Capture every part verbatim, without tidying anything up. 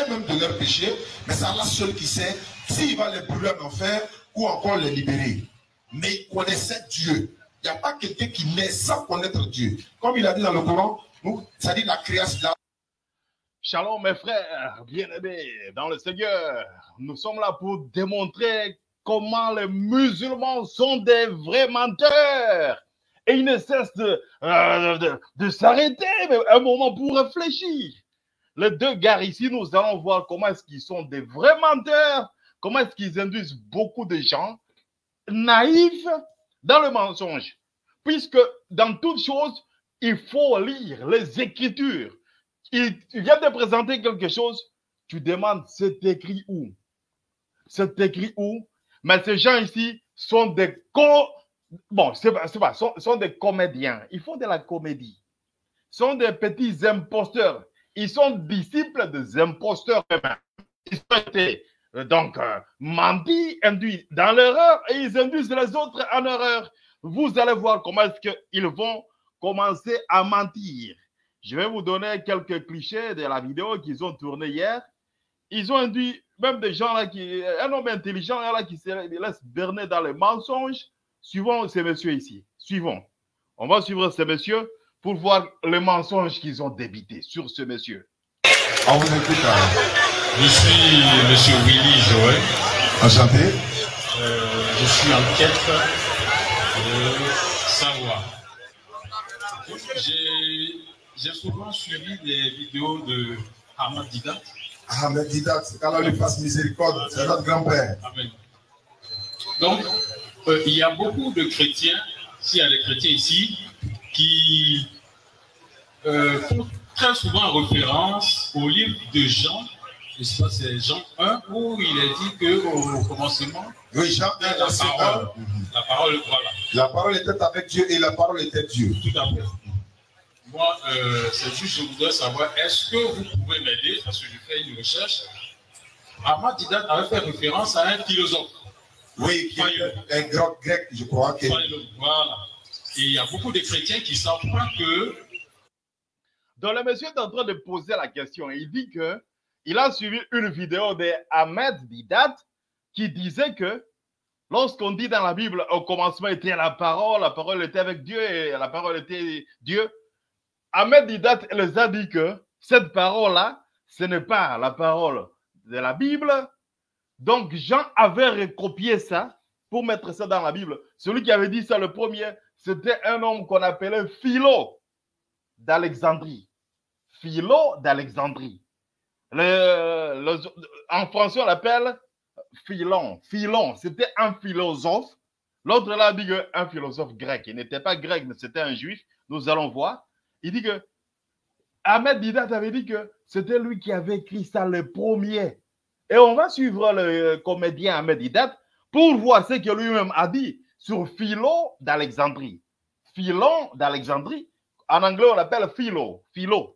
même de leur péché, mais c'est Allah seul qui sait s'il va les brûler en enfer ou encore les libérer. Mais ils connaissaient Dieu. Il n'y a pas quelqu'un qui naît sans connaître Dieu. Comme il a dit dans le Coran, ça dit la création. Shalom mes frères, bien-aimés dans le Seigneur. Nous sommes là pour démontrer comment les musulmans sont des vrais menteurs. Et ils ne cessent de, euh, de, de s'arrêter un moment pour réfléchir. Les deux gars ici, nous allons voir comment est-ce qu'ils sont des vrais menteurs, comment est-ce qu'ils induisent beaucoup de gens naïfs dans le mensonge. Puisque dans toute chose, il faut lire les Écritures. Il vient de présenter quelque chose, tu demandes c'est écrit où? C'est écrit où? Mais ces gens ici sont des co... Bon, c'est pas, c'est pas, sont, sont des comédiens. Ils font de la comédie. Ils sont des petits imposteurs. Ils sont disciples des imposteurs eux-mêmes. Ils ont été donc euh, mentis, induits dans l'erreur et ils induisent les autres en erreur. Vous allez voir comment est-ce qu'ils vont commencer à mentir. Je vais vous donner quelques clichés de la vidéo qu'ils ont tournée hier. Ils ont induit même des gens là qui, un homme intelligent là qui se laisse berner dans les mensonges. Suivons ces messieurs ici. Suivons. On va suivre ces messieurs pour voir les mensonges qu'ils ont débités sur ce monsieur. On vous écoute. Je suis monsieur Willy Joël. Enchanté. Euh, je suis en quête de savoir. J'ai souvent suivi des vidéos de Ahmed Didat. Ahmed Didat, qu'Allah lui fasse miséricorde, c'est notre grand-père. Amen. Donc, euh, il y a beaucoup de chrétiens, s'il y a des chrétiens ici, qui euh, font très souvent référence au livre de Jean, je sais pas, c'est Jean un, où il est dit qu'au commencement, oui, Jean un, la, parole, la parole, voilà. La parole était avec Dieu et la parole était Dieu. Tout à fait. Moi, euh, c'est juste, je voudrais savoir, est-ce que vous pouvez m'aider, parce que je fais une recherche. Ahmed Didat avait fait référence à un philosophe. Oui, qui est un grand grec, je crois. Que... Voilà. Et il y a beaucoup de chrétiens qui ne savent pas que... Donc, le monsieur est en train de poser la question. Il dit que il a suivi une vidéo de Ahmed Didat qui disait que lorsqu'on dit dans la Bible, au commencement était la parole, la parole était avec Dieu et la parole était Dieu, Ahmed Didat les a dit que cette parole-là, ce n'est pas la parole de la Bible. Donc, Jean avait recopié ça pour mettre ça dans la Bible. Celui qui avait dit ça, le premier, c'était un homme qu'on appelait Philo d'Alexandrie. Philo d'Alexandrie. Le, le, en français, on l'appelle Philon. Philon, c'était un philosophe. L'autre là dit un philosophe grec. Il n'était pas grec, mais c'était un juif. Nous allons voir. Il dit que Ahmed Didat avait dit que c'était lui qui avait écrit ça le premier. Et on va suivre le comédien Ahmed Didat pour voir ce que lui-même a dit sur Philo d'Alexandrie. Philon d'Alexandrie. En anglais, on l'appelle Philo. Philo.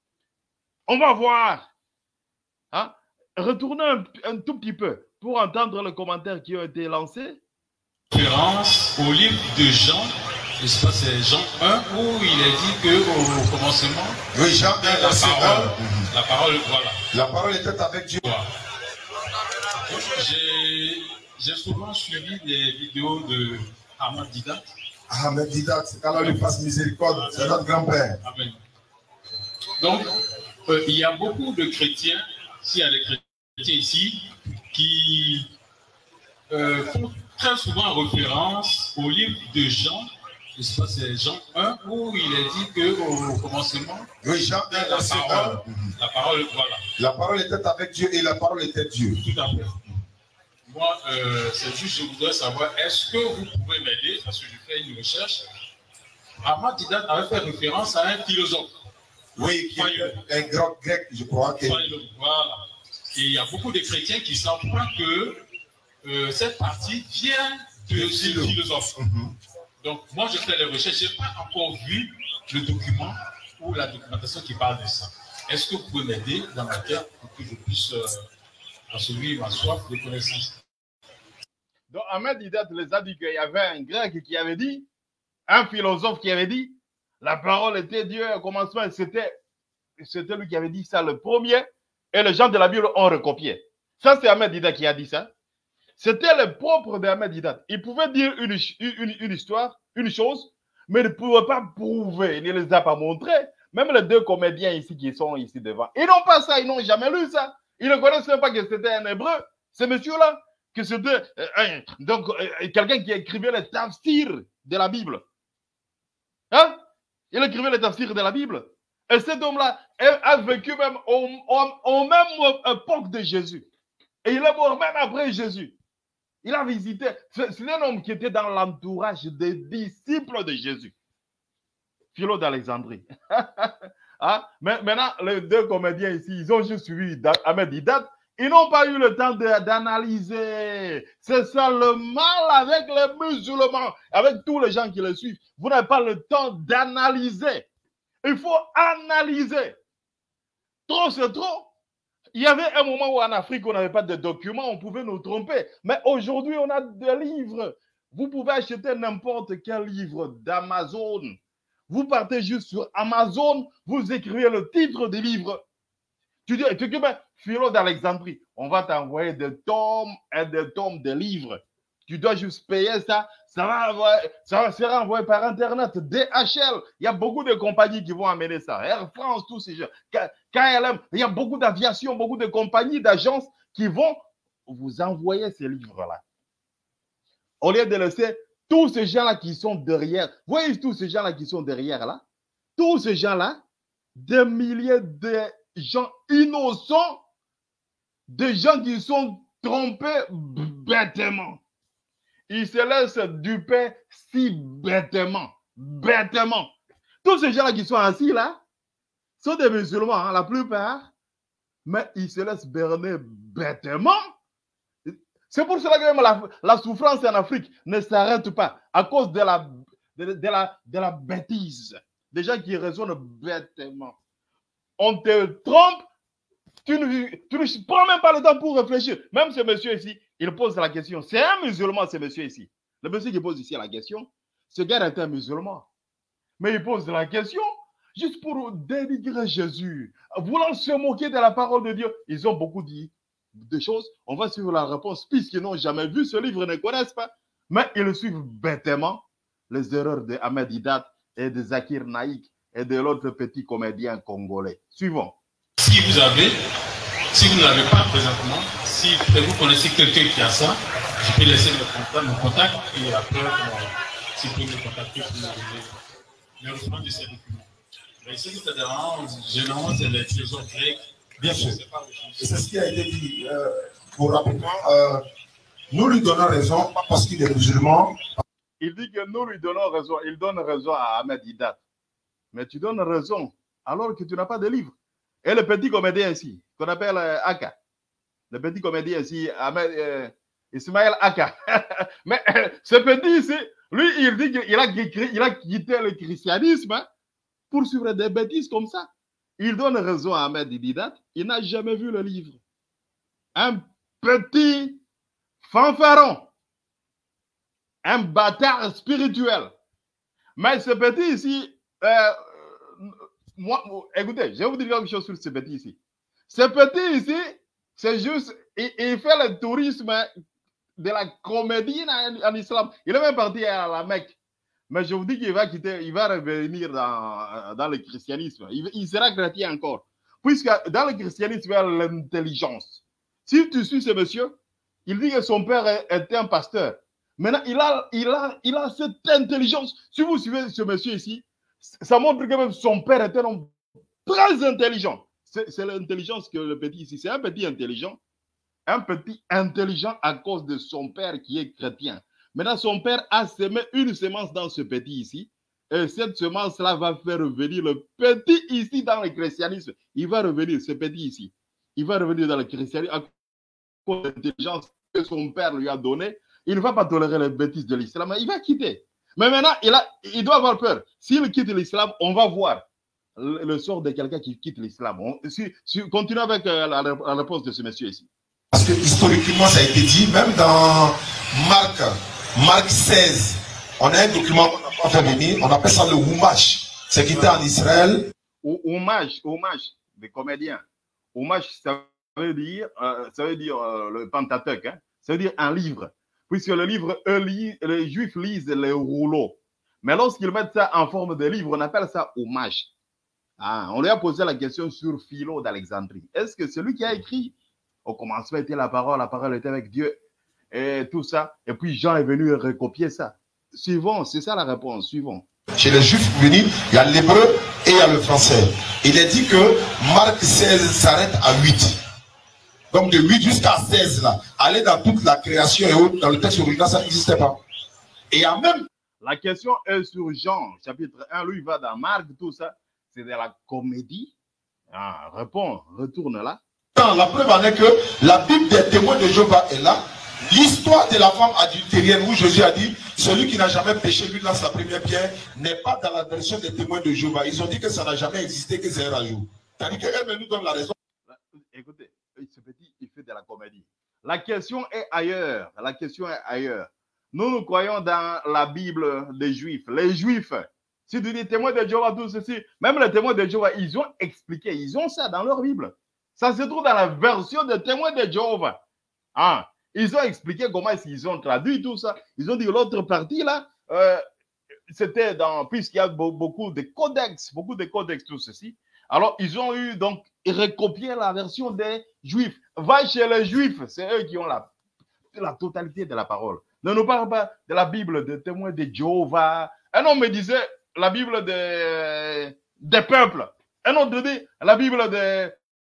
On va voir. Hein? Retournez un, un tout petit peu pour entendre les commentaires qui ont été lancés. Référence au livre de Jean, je sais pas, c'est Jean un, où il est dit qu'au commencement, oui, Jean un, la, parole, la parole, voilà. La parole était avec Dieu. Voilà. J'ai souvent suivi des vidéos de Ahmed Didat. Ahmed Didat, qu'Allah lui fasse miséricorde, c'est notre grand-père. Amen. Donc, euh, il y a beaucoup de chrétiens, s'il y a des chrétiens ici, qui euh, font très souvent référence au livre de Jean, je sais pas, c'est Jean un, où il est dit qu'au commencement, oui, Jean un, la, parole, la parole, voilà. La parole était avec Dieu et la parole était Dieu. Tout à fait. Moi, euh, c'est juste, je voudrais savoir, est-ce que vous pouvez m'aider, parce que je fais une recherche. Ahmed Didat avait fait référence à un philosophe. Oui, qui est un grand grec, je crois. Que... Voilà. Et il y a beaucoup de chrétiens qui ne savent pas que euh, cette partie vient de ce philosophe. Mm-hmm. Donc, moi, je fais les recherches. Je n'ai pas encore vu le document ou la documentation qui parle de ça. Est-ce que vous pouvez m'aider dans ma tête pour que je puisse euh, assouvir ma soif de connaissance? Donc, Ahmed Didat les a dit qu'il y avait un grec qui avait dit, un philosophe qui avait dit, la parole était Dieu au commencement, c'était lui qui avait dit ça le premier. Et les gens de la Bible ont recopié. Ça, c'est Ahmed Didat qui a dit ça. C'était le propre d'Ahmed Didat. Il pouvait dire une, une, une histoire, une chose, mais il ne pouvait pas prouver. Il ne les a pas montrés. Même les deux comédiens ici qui sont ici devant. Ils n'ont pas ça. Ils n'ont jamais lu ça. Ils ne connaissent même pas que c'était un hébreu. Ce monsieur-là, que c'était euh, donc euh, quelqu'un qui écrivait les tafsirs de la Bible. Hein? Il écrivait les tafsirs de la Bible. Et cet homme-là a vécu même au, au, au même époque de Jésus. Et il est mort même après Jésus. Il a visité. C'est un homme qui était dans l'entourage des disciples de Jésus. Philo d'Alexandrie. Hein? Mais maintenant, les deux comédiens ici, ils ont juste suivi Ahmed Didat. Ils n'ont pas eu le temps d'analyser. C'est ça le mal avec les musulmans, avec tous les gens qui les suivent. Vous n'avez pas le temps d'analyser. Il faut analyser. Trop, c'est trop. Il y avait un moment où en Afrique, on n'avait pas de documents, on pouvait nous tromper. Mais aujourd'hui, on a des livres. Vous pouvez acheter n'importe quel livre d'Amazon. Vous partez juste sur Amazon, vous écrivez le titre du livre. Tu dis, tu dis, ben, Philo d'Alexandrie, on va t'envoyer des tomes et des tomes de livres. Tu dois juste payer ça. Ça va, envoyer, ça va se renvoyer par Internet. D H L, il y a beaucoup de compagnies qui vont amener ça. Air France, tous ces gens. K L M, il y a beaucoup d'aviation, beaucoup de compagnies, d'agences qui vont vous envoyer ces livres-là. Au lieu de laisser tous ces gens-là qui sont derrière. Vous voyez tous ces gens-là qui sont derrière là? Tous ces gens-là, des milliers de gens innocents, des gens qui sont trompés bêtement. Ils se laissent duper si bêtement, bêtement. Tous ces gens-là qui sont assis là, sont des musulmans, hein, la plupart, mais ils se laissent berner bêtement. C'est pour cela que même la, la souffrance en Afrique ne s'arrête pas à cause de la, de, de, la, de la bêtise. Des gens qui raisonnent bêtement. On te trompe, tu ne, tu ne prends même pas le temps pour réfléchir. Même ce monsieur ici, il pose la question. C'est un musulman, ce monsieur ici. Le monsieur qui pose ici la question, ce gars est un musulman. Mais il pose la question juste pour dénigrer Jésus, voulant se moquer de la parole de Dieu. Ils ont beaucoup dit de choses. On va suivre la réponse, puisqu'ils n'ont jamais vu ce livre, ne connaissent pas. Mais ils suivent bêtement les erreurs de Ahmed Didat et de Zakir Naïk et de l'autre petit comédien congolais. Suivons. Si vous avez, si vous ne l'avez pas présentement, si vous connaissez quelqu'un qui a ça, je peux laisser le contact, mon contact et après, euh, si vous pouvez me contacter pour me donner le reçoit de ces documents. Mais ce qui te dérange, généralement, c'est les trésors grecs. Bien sûr. Et c'est ce qui a été dit. Euh, pour rapidement, euh, nous lui donnons raison, pas parce qu'il est musulman. Il dit que nous lui donnons raison. Il donne raison à Ahmed Didat. Mais tu donnes raison alors que tu n'as pas de livre. Et le petit comédien ici, qu'on appelle euh, Aka, le petit comédien ici, Ahmed, euh, Ismaël Aka. Mais euh, ce petit ici, lui, il dit qu'il a, il a quitté le christianisme hein, pour suivre des bêtises comme ça. Il donne raison à Ahmed Didat. Il n'a jamais vu le livre. Un petit fanfaron. Un bâtard spirituel. Mais ce petit ici, euh, moi, écoutez, je vais vous dire quelque chose sur ce petit ici. Ce petit ici, c'est juste, il, il fait le tourisme de la comédie en, en islam. Il est même parti à la Mecque. Mais je vous dis qu'il va quitter, il va revenir dans, dans le christianisme. Il, il sera chrétien encore. Puisque dans le christianisme, il y a l'intelligence. Si tu suis ce monsieur, il dit que son père était un pasteur. Maintenant, il a, il a, il a cette intelligence. Si vous suivez ce monsieur ici, ça montre que même son père était un homme très intelligent. C'est l'intelligence que le petit ici, c'est un petit intelligent. Un petit intelligent à cause de son père qui est chrétien. Maintenant, son père a semé une semence dans ce petit ici. Et cette semence-là va faire revenir le petit ici dans le christianisme. Il va revenir, ce petit ici. Il va revenir dans le christianisme à cause de l'intelligence que son père lui a donnée. Il ne va pas tolérer les bêtises de l'islam. Il va quitter. Mais maintenant, il, a, il doit avoir peur. S'il quitte l'islam, on va voir le, le sort de quelqu'un qui quitte l'islam. Si, si, continuons avec euh, la, la réponse de ce monsieur ici. Parce que historiquement, ça a été dit, même dans Marc, Marc seize, on a un document qu'on n'a pas fait venir, on appelle ça le Humash. C'est qui était en Israël. Hommage, hommage des comédiens. Hommage, ça veut dire, euh, ça veut dire euh, le Pentateuque, hein? Ça veut dire un livre. Puisque le livre, eux, lit, les Juifs lisent les rouleaux. Mais lorsqu'ils mettent ça en forme de livre, on appelle ça hommage. Ah, on lui a posé la question sur Philo d'Alexandrie. Est-ce que celui qui a écrit, au commencement était la parole, la parole était avec Dieu, et tout ça, et puis Jean est venu recopier ça. Suivons, c'est ça la réponse, suivons. Chez les Juifs unis, il y a l'hébreu et il y a le français. Il est dit que Marc seize s'arrête à huit. Donc de huit jusqu'à seize, là, aller dans toute la création et autres, dans le texte original, ça n'existait pas. Et il y a même... La question est sur Jean, chapitre un, lui il va dans Marc, tout ça. C'est de la comédie. Ah, réponds, retourne là. La preuve en est que la Bible des témoins de Jéhovah est là. L'histoire de la femme adultérienne où Jésus a dit, celui qui n'a jamais péché, lui lance la première pierre, n'est pas dans la version des témoins de Jéhovah. Ils ont dit que ça n'a jamais existé, que c'est un rajout. C'est-à-dire qu'elle nous donne la raison. Écoutez, ce petit, il fait de la comédie. La question est ailleurs. La question est ailleurs. Nous, nous croyons dans la Bible des Juifs. Les Juifs, si tu dis témoins de Jéhovah, tout ceci, même les témoins de Jéhovah, ils ont expliqué, ils ont ça dans leur Bible. Ça se trouve dans la version des témoins de Jéhovah. Ah, ils ont expliqué comment ils ont traduit tout ça. Ils ont dit l'autre partie là, euh, c'était dans, puisqu'il y a beaucoup de codex, beaucoup de codex, tout ceci. Alors, ils ont eu donc recopié la version des Juifs. Va chez les Juifs, c'est eux qui ont la, la totalité de la parole. Ne nous parle pas de la Bible des témoins de Jéhovah. Un homme me disait la Bible des, des peuples. Un autre dit la Bible des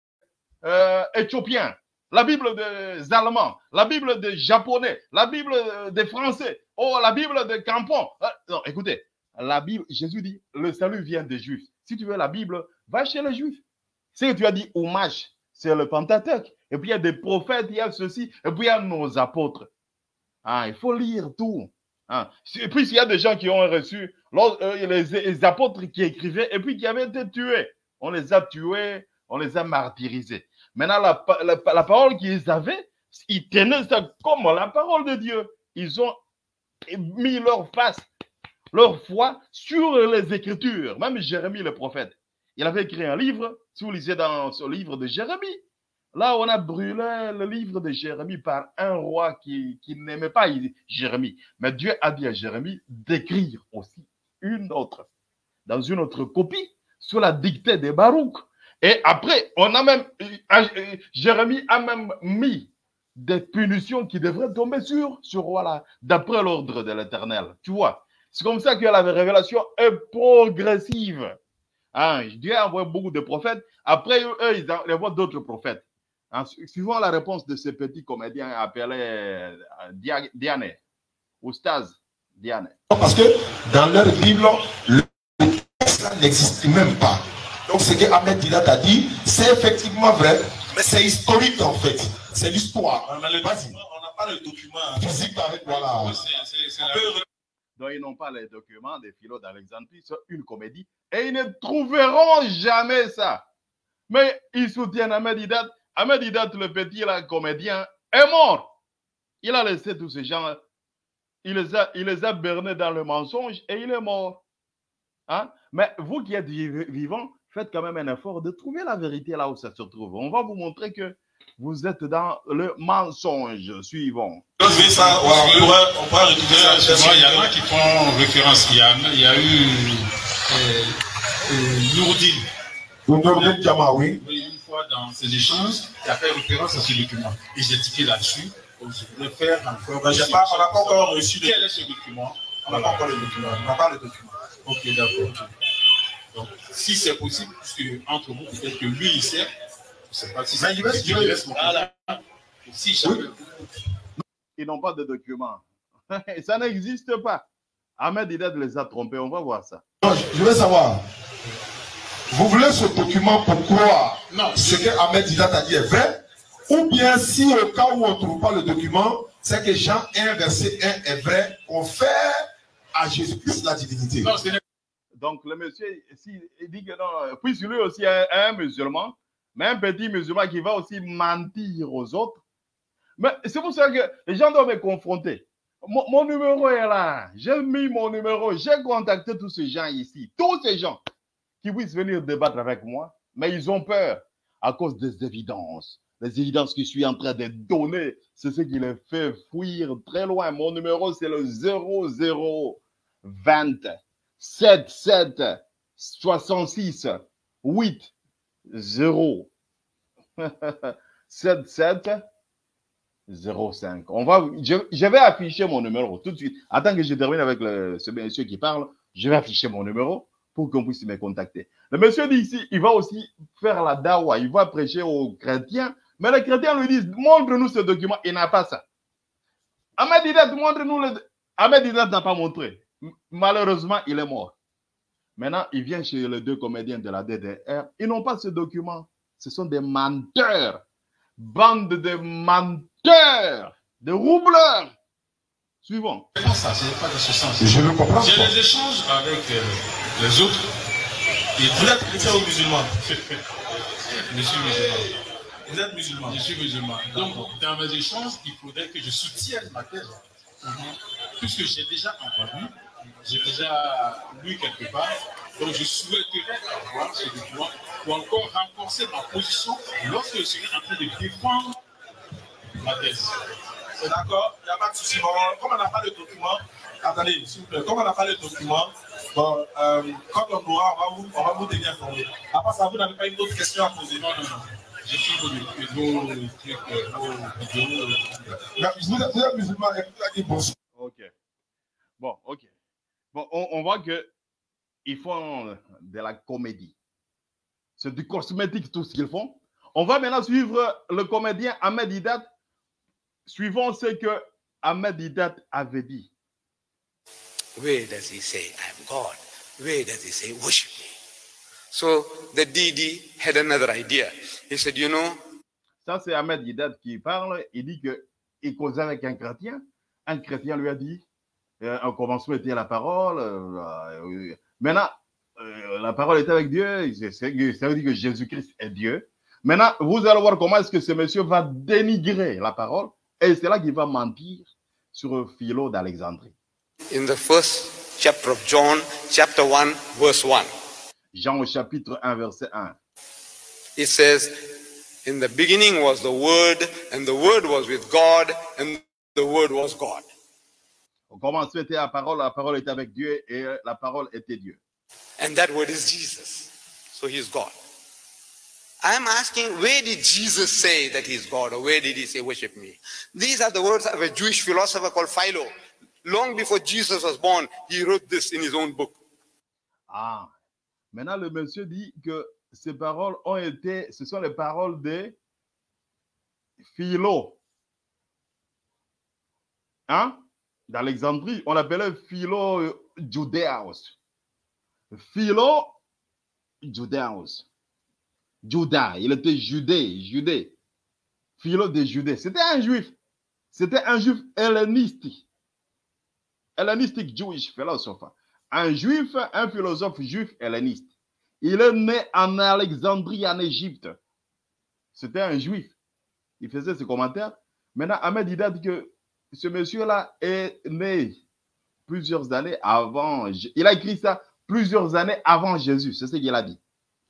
euh, Éthiopiens. La Bible des Allemands. La Bible des Japonais. La Bible des Français. Oh, la Bible des Campons. Non, écoutez, la Bible, Jésus dit, le salut vient des Juifs. Si tu veux la Bible, va chez les Juifs. Si tu as dit hommage, c'est le Pentateuque. Et puis il y a des prophètes, il y a ceci, et puis il y a nos apôtres. Ah, il faut lire tout. Ah. Et puis, il y a des gens qui ont reçu les, les apôtres qui écrivaient et puis qui avaient été tués. On les a tués, on les a martyrisés. Maintenant, la, la, la parole qu'ils avaient, ils tenaient ça comme la parole de Dieu. Ils ont mis leur face, leur foi sur les Écritures. Même Jérémie, le prophète, il avait écrit un livre. Si vous lisez dans ce livre de Jérémie, là, on a brûlé le livre de Jérémie par un roi qui, qui n'aimait pas Jérémie. Mais Dieu a dit à Jérémie d'écrire aussi une autre, dans une autre copie, sous la dictée de Baruch. Et après, on a même, Jérémie a même mis des punitions qui devraient tomber sur ce roi-là, d'après l'ordre de l'Éternel. Tu vois, c'est comme ça que la révélation est progressive. Hein, Dieu a envoyé beaucoup de prophètes. Après, eux, ils envoient d'autres prophètes. En suivant la réponse de ce petit comédien appelé Diane, Oustaz Diane. Parce que dans leur Bible, le texte n'existe même pas. Donc ce que Ahmed Didat a dit, c'est effectivement vrai, mais c'est historique en fait. C'est l'histoire. On n'a pas le document physique avec voilà. Donc ils n'ont pas les documents des Philo d'Alexandrie, c'est une comédie. Et ils ne trouveront jamais ça. Mais ils soutiennent Ahmed Didat. Ahmed Didat, le petit là, comédien, est mort. Il a laissé tous ces gens, il les a, il les a bernés dans le mensonge et il est mort. Hein? Mais vous qui êtes vivants, faites quand même un effort de trouver la vérité là où ça se trouve. On va vous montrer que vous êtes dans le mensonge. Suivons. Ça, voilà, on pourrait, on pourrait récupérer ça. Il y en a qui font référence. Il y a, il y a eu euh, euh, Nourdine. Nourdine Diama, oui. Une fois dans ces échanges, il a fait référence à ce document. Et j'ai tiqué là-dessus. Donc, je voulais faire encore. Ben, pas, on n'a pas encore reçu. Quel est ce document? On n'a pas encore le document. On n'a pas le document. Ok, d'accord. Donc, si c'est possible, puisque entre vous, peut-être que lui, il sait. Je ne sais pas si c'est possible. Je laisse mon Si jamais. Ils n'ont pas de document. Ça n'existe pas. Ahmed Didat les a trompés. On va voir ça. Non, je veux savoir. Vous voulez ce document pour croire non, ce que Ahmed Didat a dit est vrai? Ou bien si au cas où on ne trouve pas le document, c'est que Jean un, verset un est vrai, confère à Jésus-Christ la divinité. Non, donc le monsieur, si, il dit que non, puis lui aussi est un musulman, mais un petit musulman qui va aussi mentir aux autres. Mais c'est pour ça que les gens doivent me confronter. Mon, mon numéro est là. J'ai mis mon numéro. J'ai contacté tous ces gens ici. Tous ces gens qui puissent venir débattre avec moi. Mais ils ont peur. à cause des évidences. Les évidences que je suis en train de donner, c'est ce qui les fait fuir très loin. Mon numéro, c'est le zéro zéro vingt soixante-sept soixante-six huit zéro soixante-sept zéro cinq. On va, je, je vais afficher mon numéro tout de suite. Attends que je termine avec le, ce monsieur qui parle, je vais afficher mon numéro pour qu'on puisse me contacter. Le monsieur dit ici, il va aussi faire la dawa, il va prêcher aux chrétiens, mais les chrétiens lui disent, montre-nous ce document, il n'a pas ça. Ahmed Didat, montre-nous le... Ahmed Didat n'a pas montré. Malheureusement, il est mort. Maintenant, il vient chez les deux comédiens de la D D R, ils n'ont pas ce document. Ce sont des menteurs. Bande de menteurs, de roubleurs. Suivant. Comment ça, c'est pas de ce sens. Je veux comprendre. J'ai des échanges avec euh, les autres. Et vous êtes chrétien ou musulman? Je suis musulman. Vous êtes musulman? Je suis musulman. Donc, dans mes échanges, il faudrait que je soutienne ma thèse. Mm-hmm. Puisque j'ai déjà entendu, j'ai déjà lu quelque part, donc je souhaiterais avoir ce document pour encore renforcer ma position lorsque je serai en train de défendre ma thèse. C'est d'accord, il n'y a pas de souci. Bon, comme on n'a pas le document, attendez, s'il vous plaît, comme on n'a pas le document, bon, euh, quand on aura, on va vous, on va vous tenir informé. À part ça, vous n'avez pas une autre question à poser? Non, non, non. Je suis vos trucs, vos vidéos. Vous êtes, vous êtes musulman, écoutez, bon. Ok. Bon, ok. Bon, on, on voit que ils font de la comédie. C'est du cosmétique tout ce qu'ils font. On va maintenant suivre le comédien Ahmed Didat. Suivons ce que Ahmed Didat avait dit. Where does he say, I am God? Where does he say, worship me? So the D D had another idea. He said, you know. Ça, c'est Ahmed Didat qui parle. Il dit qu'il causait avec un chrétien. Un chrétien lui a dit, euh, au commencement était la parole. Euh, euh, maintenant, euh, la parole était avec Dieu. Ça veut dire que Jésus-Christ est Dieu. Maintenant, vous allez voir comment est-ce que ce monsieur va dénigrer la parole. Et c'est là qu'il va mentir sur Philo d'Alexandrie. In the first chapter of John, chapter one, verse one. Jean au chapitre un, verset un. It says, in the beginning was the Word, and the Word was with God, and the Word was God. Au commencement était la parole, la parole était avec Dieu, et la parole était Dieu. And that Word is Jesus. So he's God. I'm asking, where did Jesus say that he's God, or where did he say, worship me? These are the words of a Jewish philosopher called Philo. Long before Jesus was born, he wrote this in his own book. Ah, maintenant le monsieur dit que ces paroles ont été, ce sont les paroles de Philo. Hein? D'Alexandrie, on l'appelait Philo Judéos. Philo Judéos. Judas, il était judé, judé. Philo de Judée. C'était un juif. C'était un juif hellénistique. Hellénistique Jewish philosopher. Un juif, un philosophe juif helléniste. Il est né en Alexandrie, en Égypte. C'était un juif. Il faisait ses commentaires. Maintenant, Ahmed Didat dit que ce monsieur-là est né plusieurs années avant. Il a écrit ça plusieurs années avant Jésus. C'est ce qu'il a dit.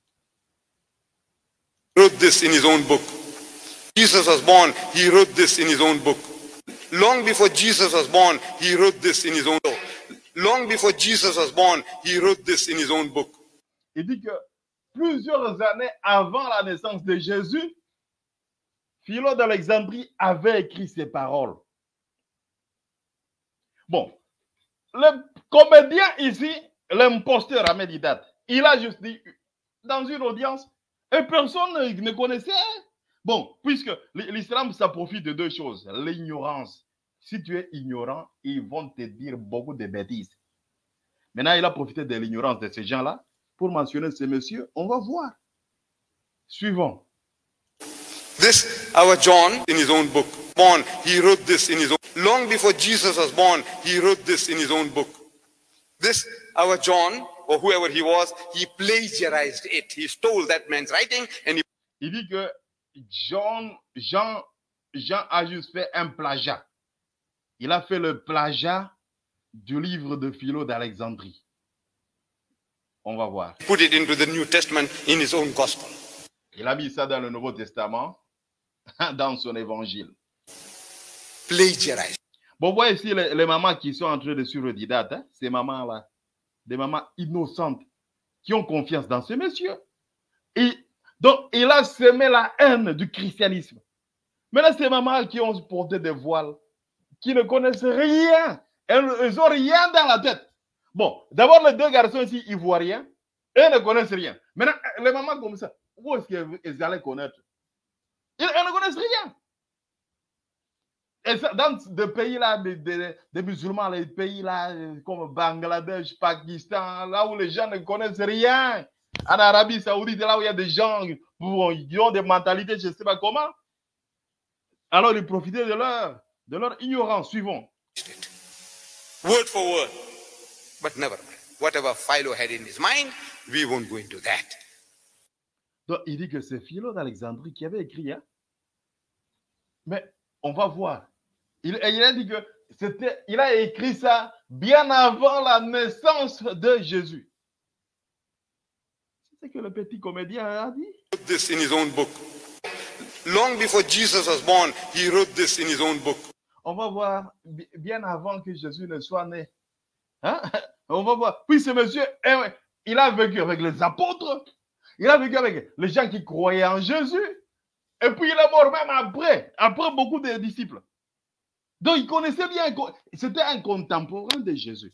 He wrote this in his own book. Jesus was born, he wrote this in his own book. Long before Jesus was born, he wrote this in his own book. Long before Jesus was born, he wrote this in his own book. Il dit que plusieurs années avant la naissance de Jésus, Philo d'Alexandrie avait écrit ces paroles. Bon, le comédien ici, l'imposteur Ahmed Didat, il a juste dit dans une audience, et personne ne connaissait. Bon, puisque l'islam, ça profite de deux choses. L'ignorance. Si tu es ignorant, ils vont te dire beaucoup de bêtises. Maintenant, il a profité de l'ignorance de ces gens-là pour mentionner ces messieurs. On va voir. Suivons. This, our John, in his own book. Born, he wrote this in his own. Long before Jesus was born, he wrote this in his own book. This, our John, or whoever he was, he plagiarized it. He stole that man's writing and he... Il dit que Jean, Jean, Jean a juste fait un plagiat. Il a fait le plagiat du livre de Philo d'Alexandrie. On va voir. Put it into the New Testament in his own gospel. Il a mis ça dans le Nouveau Testament, dans son évangile. Plagiarize. Bon, vous voyez ici les, les mamans qui sont en train de suivre Didat, hein, ces mamans-là, des mamans innocentes qui ont confiance dans ce monsieur. Et donc, il a semé la haine du christianisme. Maintenant, ces mamans qui ont porté des voiles, qui ne connaissent rien, elles n'ont rien dans la tête. Bon, d'abord, les deux garçons ici, ils ne voient rien, elles ne connaissent rien. Maintenant, les mamans comme ça, où est-ce qu'elles allaient connaître? Elles, elles ne connaissent rien. Et ça, dans des pays-là, des, des, des musulmans, les pays-là, comme Bangladesh, Pakistan, là où les gens ne connaissent rien, en Arabie Saoudite, là où il y a des gens qui ont des mentalités, je ne sais pas comment, alors ils profitaient de leur, de leur ignorance. Suivons. Word for word. But never mind. Whatever Philo had in his mind, we won't go into that. Donc, il dit que c'est Philo d'Alexandrie qui avait écrit. Hein? Mais on va voir. Il, il a dit que c'était, il a écrit ça bien avant la naissance de Jésus. C'est ce que le petit comédien a dit. He wrote this in his own book. Long before Jesus was born, he wrote this in his own book. On va voir bien avant que Jésus ne soit né. Hein? On va voir. Puis ce monsieur, il a vécu avec les apôtres. Il a vécu avec les gens qui croyaient en Jésus. Et puis il est mort même après, après beaucoup de disciples. Donc il connaissait bien, c'était un contemporain de Jésus.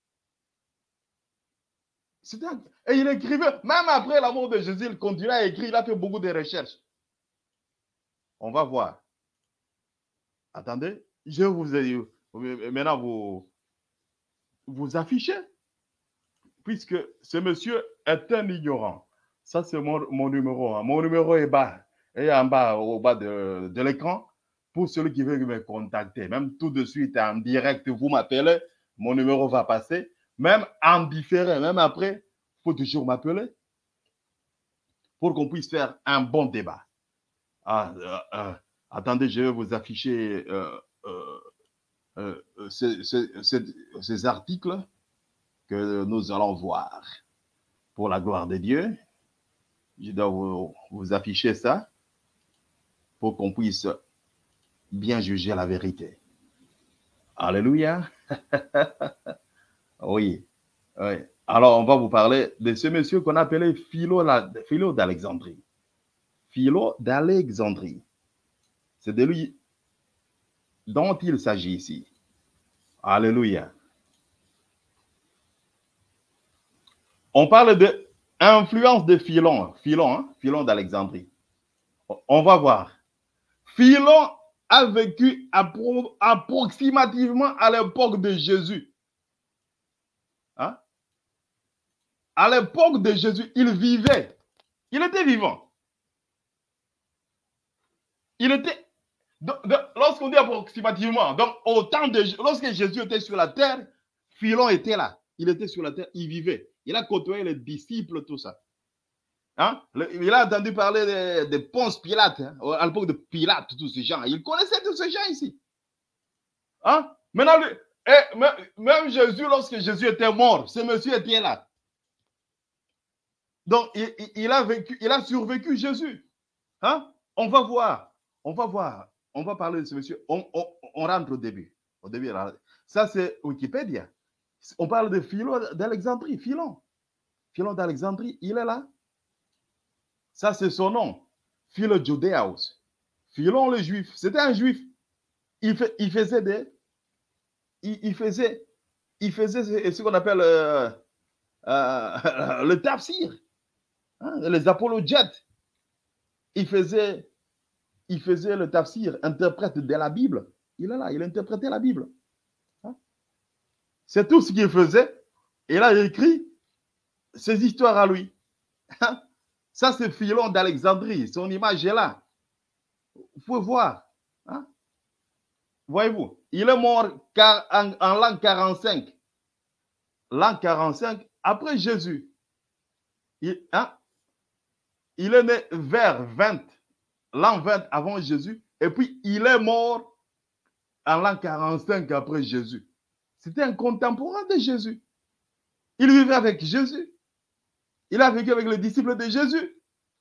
Un, et il écrivait, même après la mort de Jésus, il continuait à écrire, il a fait beaucoup de recherches. On va voir. Attendez, je vous ai maintenant vous, vous affichez, puisque ce monsieur est un ignorant. Ça, c'est mon, mon numéro. Hein. Mon numéro est bas. Et en bas, au bas de, de l'écran, pour celui qui veut me contacter, même tout de suite en direct, vous m'appelez, mon numéro va passer, même en différé, même après, il faut toujours m'appeler pour qu'on puisse faire un bon débat. Ah, euh, euh, attendez, je vais vous afficher euh, euh, euh, ces, ces, ces, ces articles que nous allons voir. Pour la gloire de Dieu, je dois vous, vous afficher ça pour qu'on puisse bien juger la vérité. Alléluia. Oui. Oui. Alors, on va vous parler de ce monsieur qu'on appelait Philo, Philo d'Alexandrie. Philo d'Alexandrie. C'est de lui dont il s'agit ici. Alléluia. On parle de influence de Philon, Philon, hein? Philon d'Alexandrie. On va voir. Philon a vécu appro approximativement à l'époque de Jésus. Hein? À l'époque de Jésus, il vivait. Il était vivant. Il était... Lorsqu'on dit approximativement, donc au temps de... Lorsque Jésus était sur la terre, Philon était là. Il était sur la terre, il vivait. Il a côtoyé les disciples, tout ça. Hein? Il a entendu parler de, de Ponce Pilate, hein? À l'époque de Pilate, tous ces gens. Il connaissait tous ces gens ici. Hein? Maintenant, lui, et même Jésus, lorsque Jésus était mort, ce monsieur était là. Donc, il, il, a, vécu, il a survécu Jésus. Hein? On va voir. On va voir. On va parler de ce monsieur. On, on, on rentre au début. Au début, ça, c'est Wikipédia. On parle de Philo d'Alexandrie. Philon. Philon d'Alexandrie, il est là. Ça, c'est son nom. Philo Judéaus. Philon le juif. C'était un juif. Il, fait, il faisait des... Il, il faisait... Il faisait ce qu'on appelle euh, euh, le tafsir. Hein, les apologètes. Il faisait... Il faisait le tafsir, interprète de la Bible. Il est là, il interprétait la Bible. Hein? C'est tout ce qu'il faisait. Et là, il écrit ses histoires à lui. Hein? Ça, c'est Philon d'Alexandrie. Son image est là. Vous pouvez voir. Hein? Voyez-vous, il est mort en, en l'an quarante-cinq. L'an quarante-cinq, après Jésus. Il, hein? il est né vers vingt. L'an vingt avant Jésus, et puis il est mort en l'an quarante-cinq après Jésus. C'était un contemporain de Jésus. Il vivait avec Jésus. Il a vécu avec les disciples de Jésus.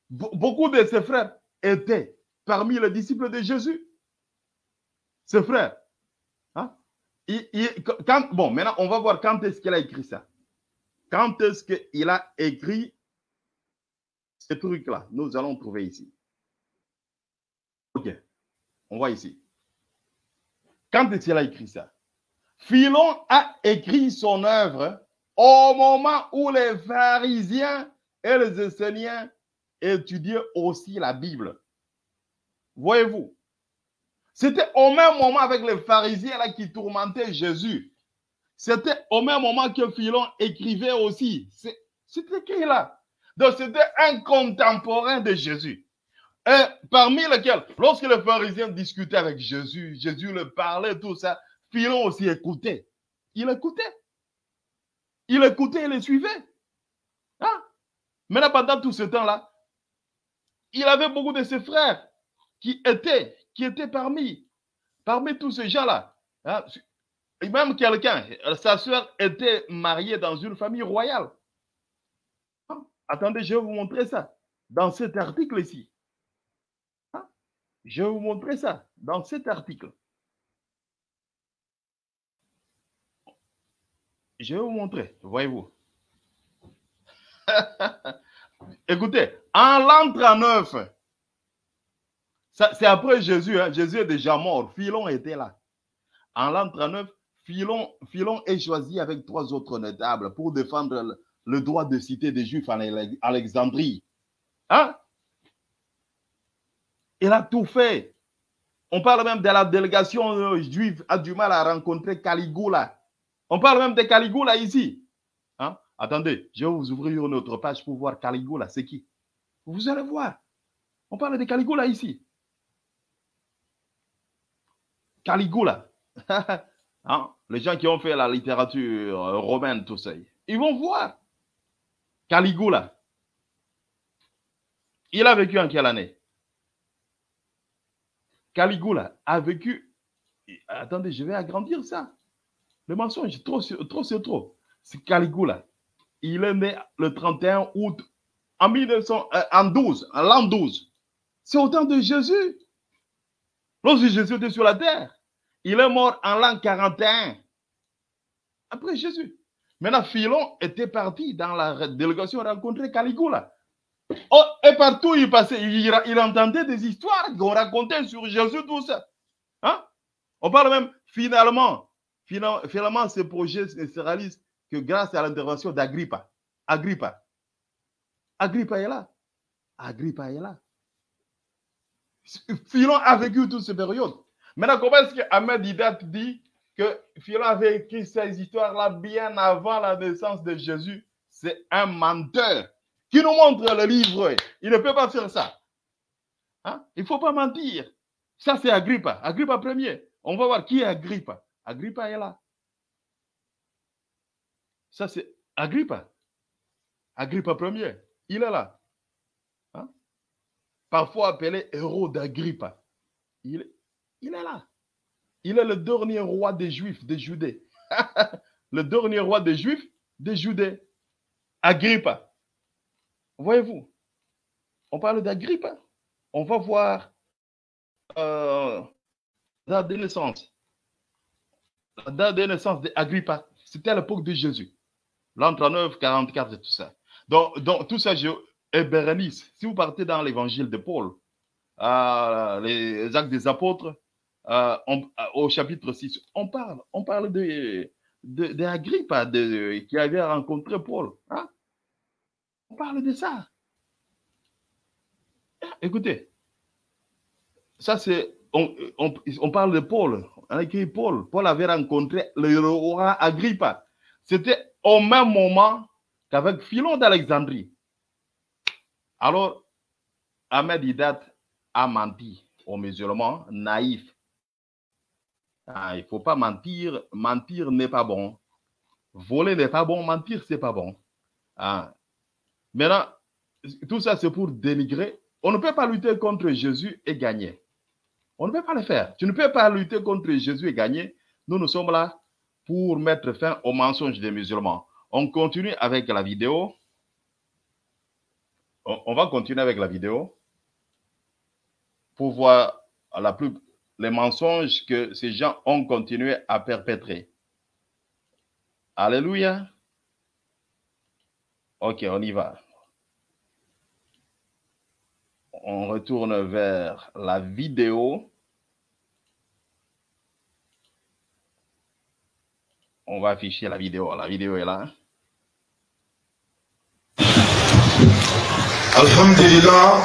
Be beaucoup de ses frères étaient parmi les disciples de Jésus. Ses frères. Hein? Il, il, quand, bon, maintenant, on va voir quand est-ce qu'il a écrit ça. Quand est-ce qu'il a écrit ce truc-là? Nous allons trouver ici. Ok. On voit ici. Quand est-ce qu'il a écrit ça? Philon a écrit son œuvre au moment où les pharisiens et les Esséniens étudiaient aussi la Bible. Voyez-vous? C'était au même moment avec les pharisiens là qui tourmentaient Jésus. C'était au même moment que Philon écrivait aussi. C'était qui là? Donc c'était un contemporain de Jésus. Et parmi lesquels, lorsque les pharisiens discutaient avec Jésus, Jésus leur parlait, tout ça, Philon aussi écoutait. Il écoutait. Il écoutait, il les suivait. Hein? Maintenant, pendant tout ce temps-là, il avait beaucoup de ses frères qui étaient, qui étaient parmi, parmi tous ces gens-là. Hein? Et même quelqu'un, sa soeur était mariée dans une famille royale. Hein? Attendez, je vais vous montrer ça dans cet article ici. Hein? Je vais vous montrer ça dans cet article. Je vais vous montrer, voyez-vous. Écoutez, en l'an trente-neuf, c'est après Jésus, hein, Jésus est déjà mort, Philon était là. En l'an trente-neuf, Philon, Philon est choisi avec trois autres notables pour défendre le, le droit de cité des Juifs en Alexandrie. Hein? Il a tout fait. On parle même de la délégation juive a du mal à rencontrer Caligula. On parle même de Caligula ici. Hein? Attendez, je vais vous ouvrir une autre page pour voir Caligula. C'est qui? Vous allez voir. On parle de Caligula ici. Caligula. Hein? Les gens qui ont fait la littérature romaine, tout ça. Ils vont voir. Caligula. Il a vécu en quelle année? Caligula a vécu... Attendez, je vais agrandir ça. Le mensonge, trop, trop c'est trop. C'est Caligula. Il est né le trente et un août en mille neuf cent douze, en l'an douze. C'est au temps de Jésus. Lorsque Jésus était sur la terre, il est mort en l'an quarante et un. Après Jésus. Maintenant, Philon était parti dans la délégation rencontrer Caligula. Oh, et partout il passait, il, il entendait des histoires qu'on racontait sur Jésus, tout ça. Hein? On parle même finalement. Finalement, ce projet ne se réalise que grâce à l'intervention d'Agrippa. Agrippa. Agrippa est là. Agrippa est là. Philon a vécu toute cette période. Maintenant, comment est-ce que Ahmed Didat dit que Philon avait écrit ces histoires-là bien avant la naissance de Jésus? C'est un menteur qui nous montre le livre. Il ne peut pas faire ça. Hein? Il ne faut pas mentir. Ça, c'est Agrippa. Agrippa premier. On va voir qui est Agrippa. Agrippa est là. Ça, c'est Agrippa. Agrippa premier. Il est là. Hein? Parfois appelé héros d'Agrippa. Il, il est là. Il est le dernier roi des Juifs, des Judées. Le dernier roi des Juifs, des Judées. Agrippa. Voyez-vous, on parle d'Agrippa. On va voir euh, la date de naissance. La date de naissance d'Agrippa, c'était à l'époque de Jésus. L'an trente-neuf, quarante-quatre et tout ça. Donc, donc tout ça, je, et Bérénice, si vous partez dans l'évangile de Paul, euh, les actes des apôtres, euh, on, au chapitre six, on parle, on parle de, de, d'Agrippa de, de, qui avait rencontré Paul. Hein? On parle de ça. Écoutez, ça c'est, on, on, on parle de Paul, on a écrit Paul. Paul avait rencontré le roi Agrippa. C'était au même moment qu'avec Philon d'Alexandrie. Alors, Ahmed Didat a menti aux musulmans naïfs. Ah, il ne faut pas mentir. Mentir n'est pas bon. Voler n'est pas bon. Mentir, ce n'est pas bon. Ah. Maintenant, tout ça, c'est pour dénigrer. On ne peut pas lutter contre Jésus et gagner. On ne peut pas le faire. Tu ne peux pas lutter contre Jésus et gagner. Nous, nous sommes là pour mettre fin aux mensonges des musulmans. On continue avec la vidéo. On, on va continuer avec la vidéo pour voir la plus, les mensonges que ces gens ont continué à perpétrer. Alléluia. Ok, on y va. On retourne vers la vidéo. On va afficher la vidéo. La vidéo est là. Alhamdulillah.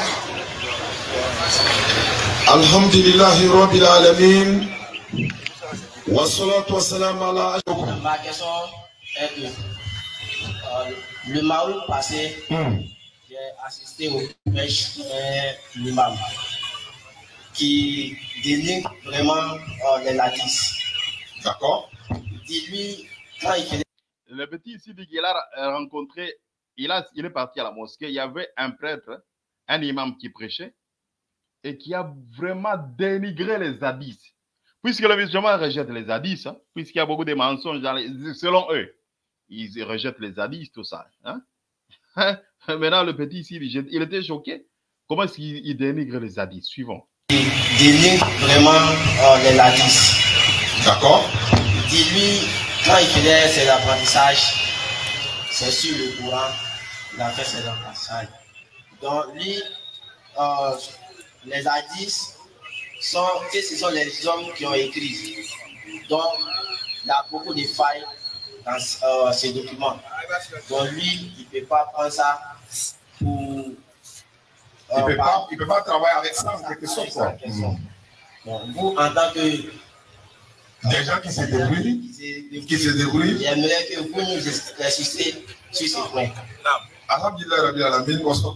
Alhamdulillahi Rabbil Alamin. Wa salatu wa salam ala. Ma question est que euh, le Maroc passé, mm. j'ai assisté au prêche d'un imam qui dénigre vraiment euh, les hadiths. D'accord. Dis-lui, quand il faisait... Le petit ici dit qu'il a rencontré, il, a, il est parti à la mosquée, il y avait un prêtre, un imam qui prêchait et qui a vraiment dénigré les hadiths. Puisque le musulman rejette les hadiths, hein, puisqu'il y a beaucoup de mensonges dans les, selon eux, ils rejettent les hadiths, tout ça. Hein. Maintenant, le petit ici, il était choqué. Comment est-ce qu'il dénigre les hadiths? Suivons. Il dénigre vraiment euh, les hadiths. D'accord. Dis-lui, quand il faisait ses apprentissages, c'est sur le Coran, il a fait ses apprentissages. Donc, lui, euh, les hadiths, sont, ce sont les hommes qui ont écrit. Donc, il y a beaucoup de failles dans euh, ces documents. Donc, lui, il ne peut pas prendre ça pour... Euh, il ne peut, pas, peut pas travailler avec ça en quelque sorte. Mmh. Donc, vous, en tant que... Des gens qui se débrouillent, qui se débrouillent. J'aimerais que vous nous insistez sur ce point. Alhamdulillah, Rabbi Alamin,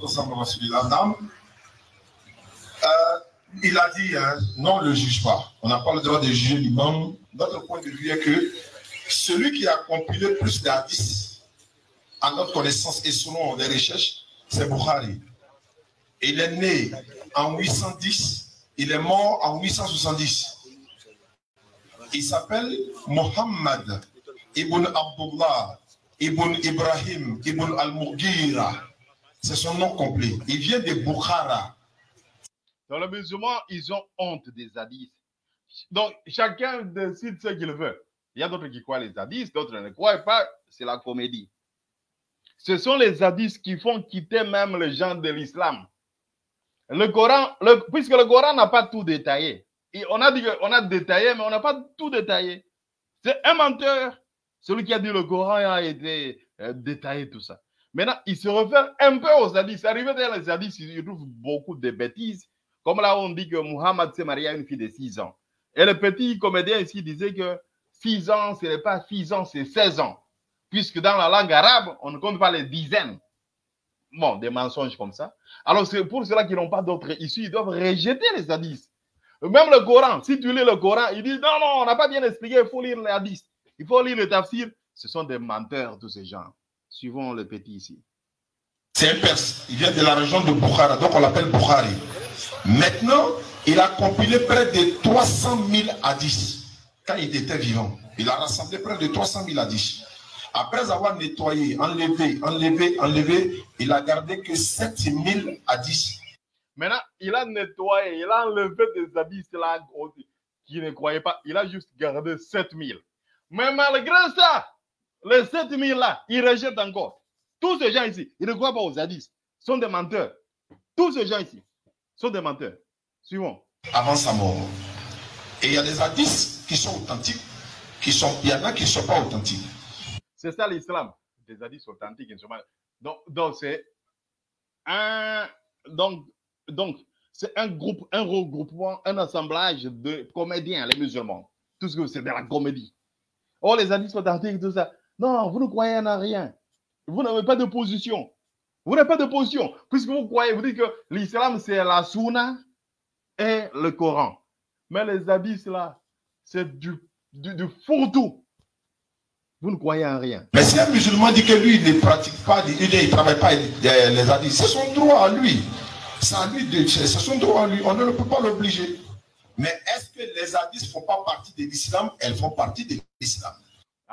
il a dit, hein, non, ne le juge pas. On n'a pas le droit de juger l'imam. Notre point de vue est que celui qui a compilé plus d'hadiths, à notre connaissance et selon les recherches, c'est Bukhari. Il est né en huit cent dix, il est mort en huit cent soixante-dix. Il s'appelle Mohammed ibn Abdullah ibn Ibrahim ibn al-Mughira. C'est son nom complet. Il vient de Bukhara. Dans les musulmans, ils ont honte des hadiths. Donc, chacun décide ce qu'il veut. Il y a d'autres qui croient les hadiths, d'autres ne croient pas. C'est la comédie. Ce sont les hadiths qui font quitter même les gens de l'islam. Le Coran, le, puisque le Coran n'a pas tout détaillé. Et on a dit qu'on a détaillé, mais on n'a pas tout détaillé. C'est un menteur. Celui qui a dit le Coran a été euh, détaillé, tout ça. Maintenant, il se réfère un peu aux hadiths. C'est arrivé dans les hadiths, il trouve beaucoup de bêtises. Comme là, on dit que Muhammad s'est marié à une fille de six ans. Et le petit comédien ici disait que six ans, ce n'est pas six ans, c'est seize ans. Puisque dans la langue arabe, on ne compte pas les dizaines. Bon, des mensonges comme ça. Alors, c'est pour cela qu'ils n'ont pas d'autres issues. Ils doivent rejeter les hadiths. Même le Coran, si tu lis le Coran, ils disent non, non, on n'a pas bien expliqué, il faut lire les hadiths. Il faut lire le tafsir. Ce sont des menteurs, tous ces gens. Suivons le petit ici. C'est un Perse. Il vient de la région de Bukhara, donc on l'appelle Bukhari. Maintenant, il a compilé près de trois cent mille hadiths. Quand il était vivant, il a rassemblé près de trois cent mille hadiths. Après avoir nettoyé, enlevé, enlevé, enlevé, il a gardé que sept mille hadiths. Maintenant, il a nettoyé, il a enlevé des hadiths là qui ne croyaient pas. Il a juste gardé sept mille. Mais malgré ça, les sept mille là, il rejette encore. Tous ces gens ici, ils ne croient pas aux hadiths. Ce sont des menteurs. Tous ces gens ici sont des menteurs. Suivons. Avant sa mort. Et il y a des hadiths qui sont authentiques, qui sont, il y en a qui ne sont pas authentiques. C'est ça l'islam. Des hadiths authentiques. Donc, donc c'est un, donc, donc, c'est un groupe, un regroupement, un assemblage de comédiens, les musulmans. Tout ce que c'est de la comédie. Oh, les hadiths authentiques, tout ça. Non, vous ne croyez en rien. Vous n'avez pas de position. Vous n'avez pas de position. Puisque vous croyez, vous dites que l'islam, c'est la sunna et le Coran. Mais les hadiths, là, c'est du, du, du fourre-tout. Vous ne croyez en rien. Mais si un musulman dit que lui, il ne pratique pas, il ne travaille pas les hadiths, c'est son droit à lui. C'est son droit à lui. On ne peut pas l'obliger. Mais est-ce que les hadiths ne font pas partie de l'islam? Elles font partie de l'islam.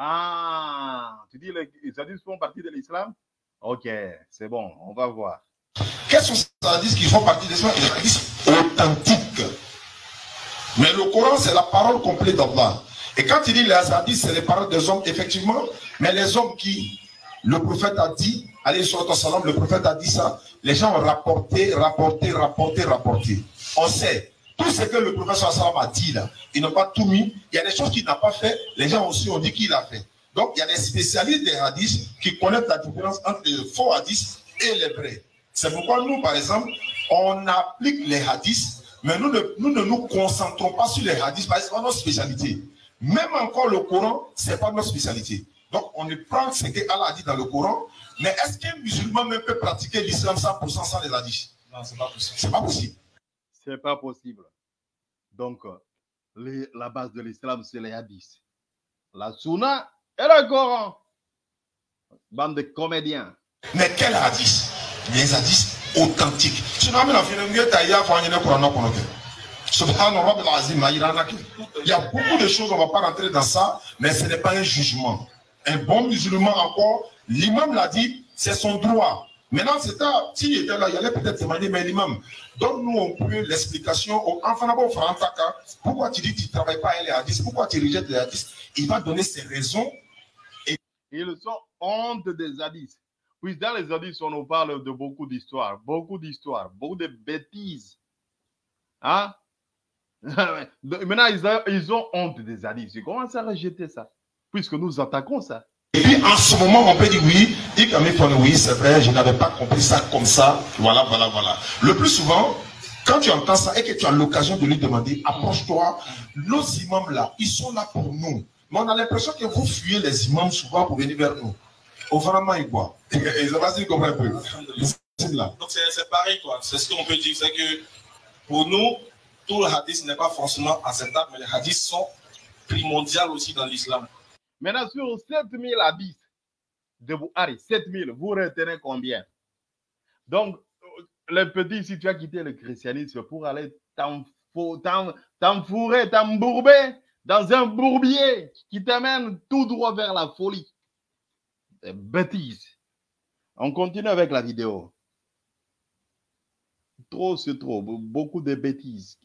Ah, tu dis les, les hadiths font partie de l'islam? Ok, c'est bon, on va voir. Quels sont ces hadiths qui font partie des hadiths authentiques? Mais le Coran, c'est la parole complète d'Allah. Et quand il dit les hadiths, c'est les paroles des hommes, effectivement, mais les hommes qui, le prophète a dit, alayhi salam, le prophète a dit ça, les gens ont rapporté, rapporté, rapporté, rapporté. On sait, tout ce que le prophète sallam a dit là, ils n'ont pas tout mis, il y a des choses qu'il n'a pas fait, les gens aussi ont dit qu'il a fait. Donc il y a des spécialistes des hadiths qui connaissent la différence entre les faux hadiths et les vrais. C'est pourquoi nous, par exemple, on applique les hadiths, mais nous ne nous, ne nous concentrons pas sur les hadiths parce que c'est pas notre spécialité. Même encore le Coran, ce n'est pas notre spécialité. Donc on prend ce que Allah a dit dans le Coran, mais est-ce qu'un musulman même peut pratiquer l'islam cent pour cent sans les hadiths? Non, ce n'est pas possible. C'est pas possible. C'est pas possible. Donc, les, la base de l'islam, c'est les hadiths. La sunna et le Coran. Bande de comédiens. Mais quel hadith? Les hadiths authentiques. Il y a beaucoup de choses, on ne va pas rentrer dans ça, mais ce n'est pas un jugement. Un bon musulman encore, l'imam l'a dit, c'est son droit. Maintenant, s'il était là, il allait peut-être demander, mais l'imam, donne-nous un peu l'explication. Pourquoi tu dis que tu ne travailles pas avec les hadiths? Pourquoi tu rejettes les hadiths? Il va donner ses raisons. Et... Ils sont honte des hadiths. Puis dans les hadiths, on nous parle de beaucoup d'histoires, beaucoup d'histoires, beaucoup de bêtises. Hein? Maintenant, ils, a, ils ont honte des hadiths. Ils commencent à rejeter ça, puisque nous attaquons ça. Et puis en ce moment, on peut dire oui, dit comme il faut oui, c'est vrai, je n'avais pas compris ça comme ça. Voilà, voilà, voilà. Le plus souvent, quand tu entends ça et que tu as l'occasion de lui demander, approche-toi, nos imams là, ils sont là pour nous. Mais on a l'impression que vous fuyez les imams souvent pour venir vers nous. Au vraiment, ils boivent. Et ça va se comprendre un peu. Donc c'est pareil, quoi. C'est ce qu'on peut dire, c'est que pour nous, tout le hadith n'est pas forcément acceptable, mais les hadiths sont primordiaux aussi dans l'islam. Maintenant, sur sept mille hadiths de Bukhari, sept mille, vous retenez combien? Donc, le petit, si tu as quitté le christianisme pour aller t'enfourrer, t'embourber dans un bourbier qui t'amène tout droit vers la folie. C'est bêtise. On continue avec la vidéo. Trop, c'est trop. Beaucoup de bêtises.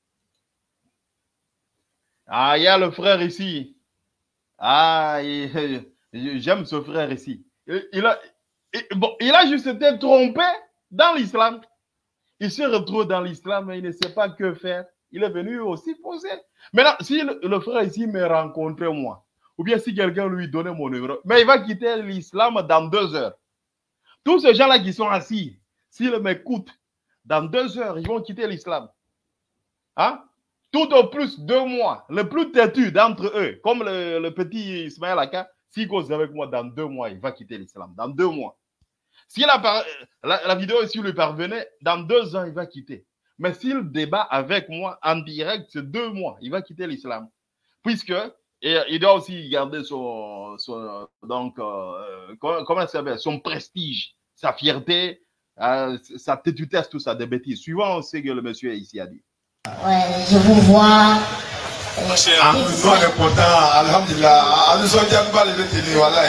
Ah, il y a le frère ici. Ah, j'aime ce frère ici. Il a, il, bon, il a juste été trompé dans l'islam. Il se retrouve dans l'islam et il ne sait pas que faire. Il est venu aussi poser. Maintenant, si le, le frère ici me rencontrait moi, ou bien si quelqu'un lui donnait mon numéro, mais il va quitter l'islam dans deux heures. Tous ces gens-là qui sont assis, s'ils m'écoutent, dans deux heures, ils vont quitter l'islam. Hein? Tout au plus deux mois, le plus têtu d'entre eux, comme le, le petit Ismaël Aka, s'il cause avec moi dans deux mois, il va quitter l'islam. Dans deux mois. Si la, la, la vidéo ici lui parvenait, dans deux ans, il va quitter. Mais s'il débat avec moi en direct, c'est deux mois, il va quitter l'islam. Puisque et, il doit aussi garder son, son donc, euh, comment, comment ça s'appelle, son prestige, sa fierté, euh, sa têtutesse, tout ça, des bêtises. Suivant ce que le monsieur ici a dit. Ouais, je vous vois. Ah, nous, on est content, alhamdulillah. Nous sommes bien pas les détenus, voilà.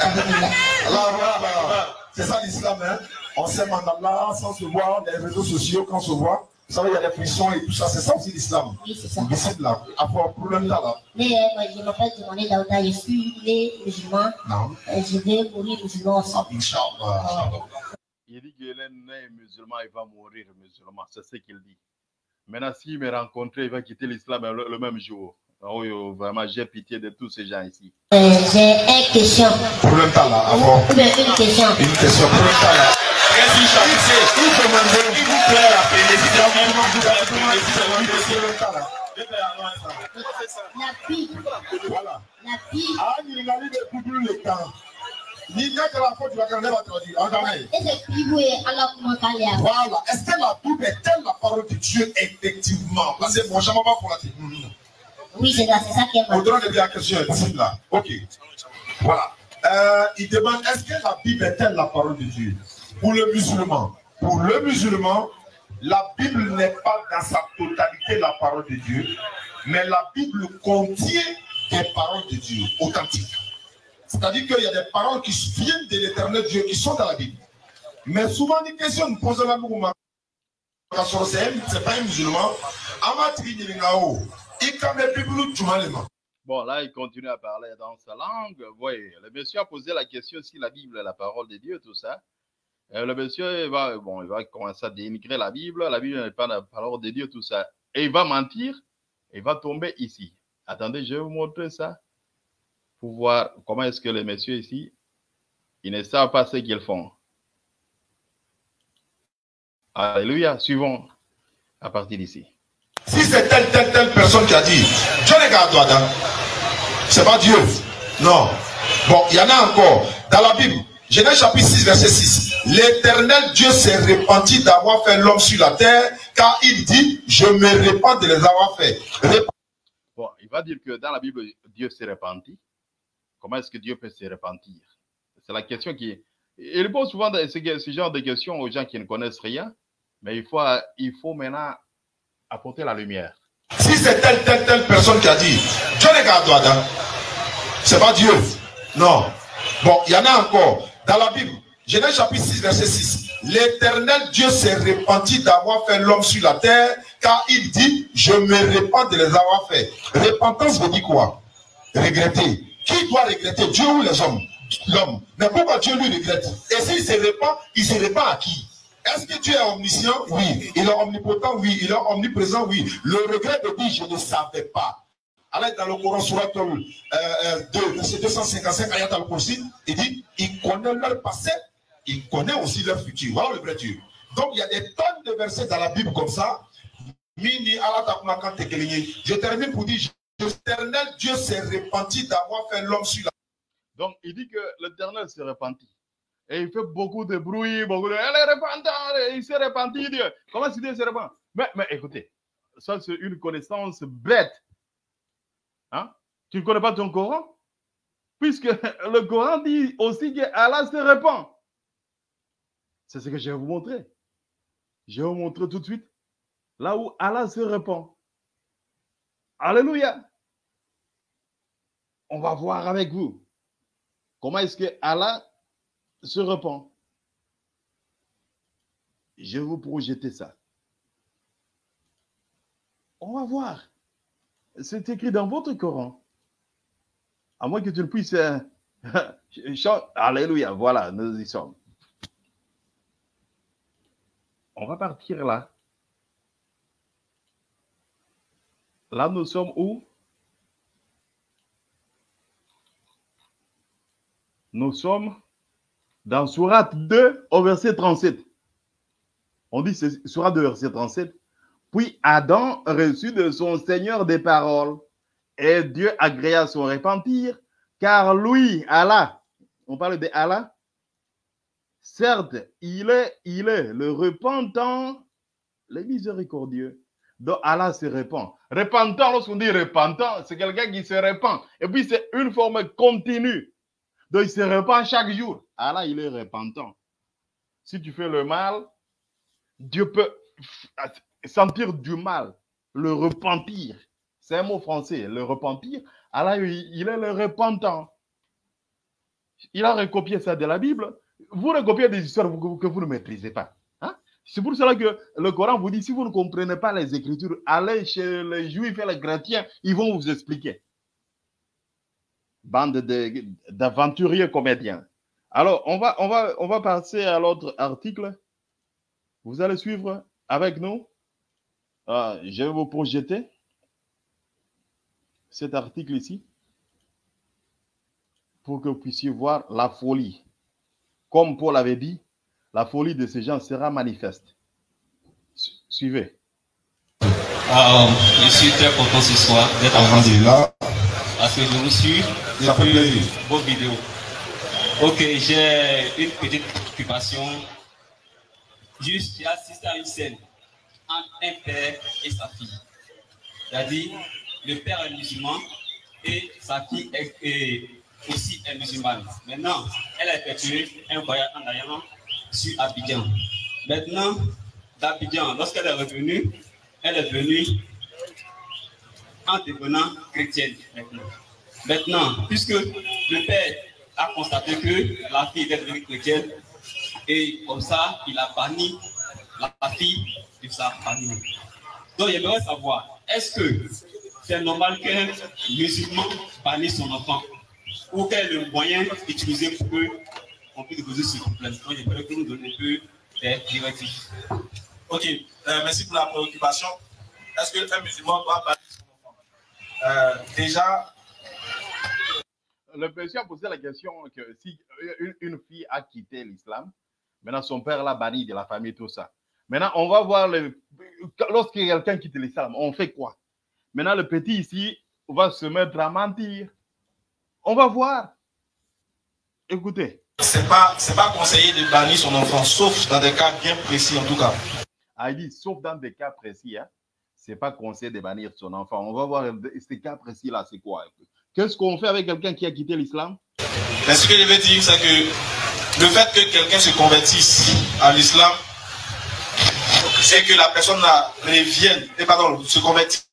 C'est ça l'islam, hein. On s'aime en Allah, sans se voir, les réseaux sociaux, quand on se voit. Vous savez, il y a des frissons et tout ça, c'est ça aussi l'islam. Oui, c'est ça. C'est là, à part problème là, là. Mais euh, je m'appelle Demandé Daouda, je suis né musulman. Non. Euh, je vais mourir musulman aussi. Ah, Inch'Allah. Il dit qu'il est né musulman, il va mourir musulman, c'est ce qu'il dit. Maintenant, s'il me rencontrait, il va quitter l'islam le, le même jour. Oh, oh, vraiment, j'ai pitié de tous ces gens ici. Euh, j'ai une question. Problème là, à part. Une question. Une question, problème là. La Bible. Voilà. La Bible. Ah, il a lu depuis le temps. Il y a que la faute, tu vas quand même traduire. Voilà. Est-ce que la Bible est-elle la parole de Dieu effectivement? Parce que moi, je ne vais pas pour la Bible. Oui, c'est ça qui est bon. On demande la question ici, là. Ok. Voilà. Euh, il demande, est-ce que la Bible est-elle la parole de Dieu? Pour le musulman. Pour le musulman, la Bible n'est pas dans sa totalité la parole de Dieu, mais la Bible contient des paroles de Dieu authentiques. C'est-à-dire qu'il y a des paroles qui viennent de l'éternel Dieu qui sont dans la Bible. Mais souvent, des questions nous posent la mouvement. C'est pas un musulman. Bon, là, il continue à parler dans sa langue. Oui, le monsieur a posé la question si la Bible est la parole de Dieu, tout ça. Et le monsieur, il va, bon, il va commencer à dénigrer la Bible. La Bible n'est pas la parole de Dieu, tout ça. Et il va mentir. Il va tomber ici. Attendez, je vais vous montrer ça pour voir comment est-ce que les messieurs ici, ils ne savent pas ce qu'ils font. Alléluia. Suivons à partir d'ici. Si c'est telle, telle, telle personne qui a dit, Dieu n'est qu'à toi, c'est pas Dieu. Non. Bon, il y en a encore. Dans la Bible, Genèse chapitre six, verset six. L'Éternel Dieu s'est repenti d'avoir fait l'homme sur la terre, car il dit, je me répands de les avoir fait. Rép Bon, il va dire que dans la Bible, Dieu s'est repenti. Comment est-ce que Dieu peut se repentir? C'est la question qui... Il pose souvent ce, ce genre de questions aux gens qui ne connaissent rien, mais il faut, il faut maintenant apporter la lumière. Si c'est telle, telle, telle personne qui a dit, Dieu n'est qu'à toi, c'est pas Dieu. Non. Bon, il y en a encore. Dans la Bible, Genèse chapitre six, verset six. L'Éternel Dieu s'est repenti d'avoir fait l'homme sur la terre, car il dit, je me repens de les avoir fait. Repentance veut dire quoi? Regretter. Qui doit regretter, Dieu ou les hommes? L'homme. Mais pourquoi Dieu lui regrette? Et s'il se repent, il se repent à qui? Est-ce que Dieu est omniscient? Oui. Il est omnipotent? Oui. Il est omniprésent? Oui. Le regret de dire, je ne savais pas. Alors dans le Coran, surat euh, deux, verset deux cent cinquante-cinq, ayat al-Kursi, il dit, il connaît leur passé, il connaît aussi leur futur. Voilà le vrai Dieu. Donc il y a des tonnes de versets dans la Bible comme ça. Je termine pour dire, l'Éternel Dieu s'est repenti d'avoir fait l'homme sur la... Donc il dit que l'Éternel s'est repenti. Et il fait beaucoup de bruit, beaucoup de... Elle est repentante, il s'est repenti, Dieu. Comment est-ce qu'il s'est repenti? Mais, mais écoutez, ça c'est une connaissance bête. Hein? Tu ne connais pas ton Coran? Puisque le Coran dit aussi que Allah se repent. C'est ce que je vais vous montrer. Je vais vous montrer tout de suite. Là où Allah se repent. Alléluia. On va voir avec vous. Comment est-ce que Allah se repent? Je vais vous projeter ça. On va voir. C'est écrit dans votre Coran. À moins que tu ne puisses... Euh, Alléluia, voilà, nous y sommes. On va partir là. Là, nous sommes où? Nous sommes dans Sourate deux au verset trente-sept. On dit c'est Sourate deux, verset trente-sept. Puis Adam reçut de son Seigneur des paroles, et Dieu agréa son repentir, car lui, Allah, on parle de Allah, certes, il est, il est le repentant, le miséricordieux. Donc Allah se repent. Repentant, lorsqu'on dit repentant, c'est quelqu'un qui se repent. Et puis c'est une forme continue. Donc il se repent chaque jour. Allah, il est repentant. Si tu fais le mal, Dieu peut sentir du mal, le repentir. C'est un mot français, le repentir. Allah, il est le repentant. Il a recopié ça de la Bible. Vous recopiez des histoires que vous ne maîtrisez pas. Hein? C'est pour cela que le Coran vous dit, si vous ne comprenez pas les Écritures, allez chez les Juifs et les chrétiens, ils vont vous expliquer. Bande d'aventuriers comédiens. Alors, on va, on va, on va passer à l'autre article. Vous allez suivre avec nous. Ah, je vais vous projeter cet article ici pour que vous puissiez voir la folie. Comme Paul avait dit, la folie de ces gens sera manifeste. Suivez. Ah, je suis très content ce soir d'être en France parce que je vous suis depuis vos vidéos. Ok, j'ai une petite occupation. Juste, j'ai assisté à une scène entre un père et sa fille. C'est-à-dire, le père est musulman et sa fille est, est aussi est musulmane. Maintenant, elle a effectué un voyage en allant sur Abidjan. Maintenant, d'Abidjan, lorsqu'elle est revenue, elle est venue en devenant chrétienne. Maintenant, maintenant puisque le père a constaté que la fille est devenue chrétienne, Et comme ça, il a banni la fille de sa famille. Donc, j'aimerais savoir, est-ce que c'est normal qu'un musulman bannisse son enfant? Ou quel est le moyen utilisé pour qu'on puisse poser ce problème? Donc, j'aimerais que nous donnions un peu des directives. Ok, euh, merci pour la préoccupation. Est-ce qu'un musulman doit bannir son enfant? euh, Déjà, le monsieur a posé la question que si une, une fille a quitté l'islam, maintenant son père l'a banni de la famille, tout ça. Maintenant, on va voir, le, lorsque quelqu'un quitte l'islam, on fait quoi? Maintenant, le petit ici va se mettre à mentir. On va voir. Écoutez. C'est pas, c'est pas conseillé de bannir son enfant, sauf dans des cas bien précis en tout cas. Ah, il dit, sauf dans des cas précis, hein, c'est pas conseillé de bannir son enfant. On va voir ces cas précis-là, c'est quoi? Qu'est-ce qu'on fait avec quelqu'un qui a quitté l'islam? Mais ce que je veux dire, c'est que le fait que quelqu'un se convertisse à l'islam, c'est que la personne revienne, et pardon, se convertisse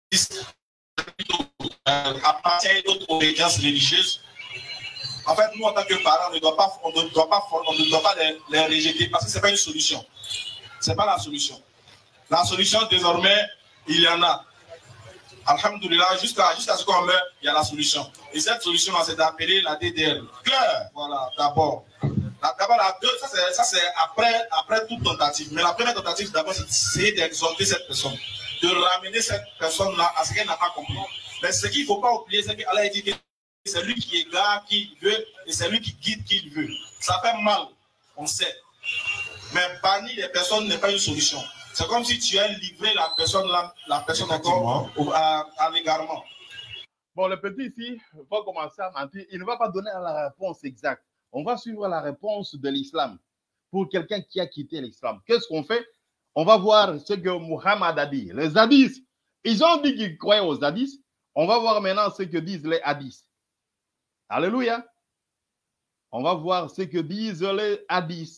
à partir d'autres obédiences religieuses. En fait, nous, en tant que parents, on ne doit pas, on ne doit pas, on ne doit pas les, les rejeter parce que ce n'est pas une solution. Ce n'est pas la solution. La solution, désormais, il y en a. Alhamdoulilah, jusqu'à jusqu'à ce qu'on meure, il y a la solution. Et cette solution, c'est d'appeler la D D L. Claire. Voilà, d'abord. D'abord, la deux, ça c'est après, après toute tentative. Mais la première tentative, d'abord, c'est d'essayer d'exhorter cette personne, de ramener cette personne-là à ce qu'elle n'a pas compris. Mais ce qu'il ne faut pas oublier, c'est qu'Allah dit que c'est lui qui égare qui veut et c'est lui qui guide qui veut. Ça fait mal, on sait. Mais bannir les personnes n'est pas une solution. C'est comme si tu as livré la personne, la, la personne encore à, à l'égarement. Bon, le petit ici va commencer à mentir. Il ne va pas donner la réponse exacte. On va suivre la réponse de l'islam pour quelqu'un qui a quitté l'islam. Qu'est-ce qu'on fait? On va voir ce que Muhammad a dit. Les hadiths, ils ont dit qu'ils croyaient aux hadiths. On va voir maintenant ce que disent les hadiths. Alléluia. On va voir ce que disent les hadiths.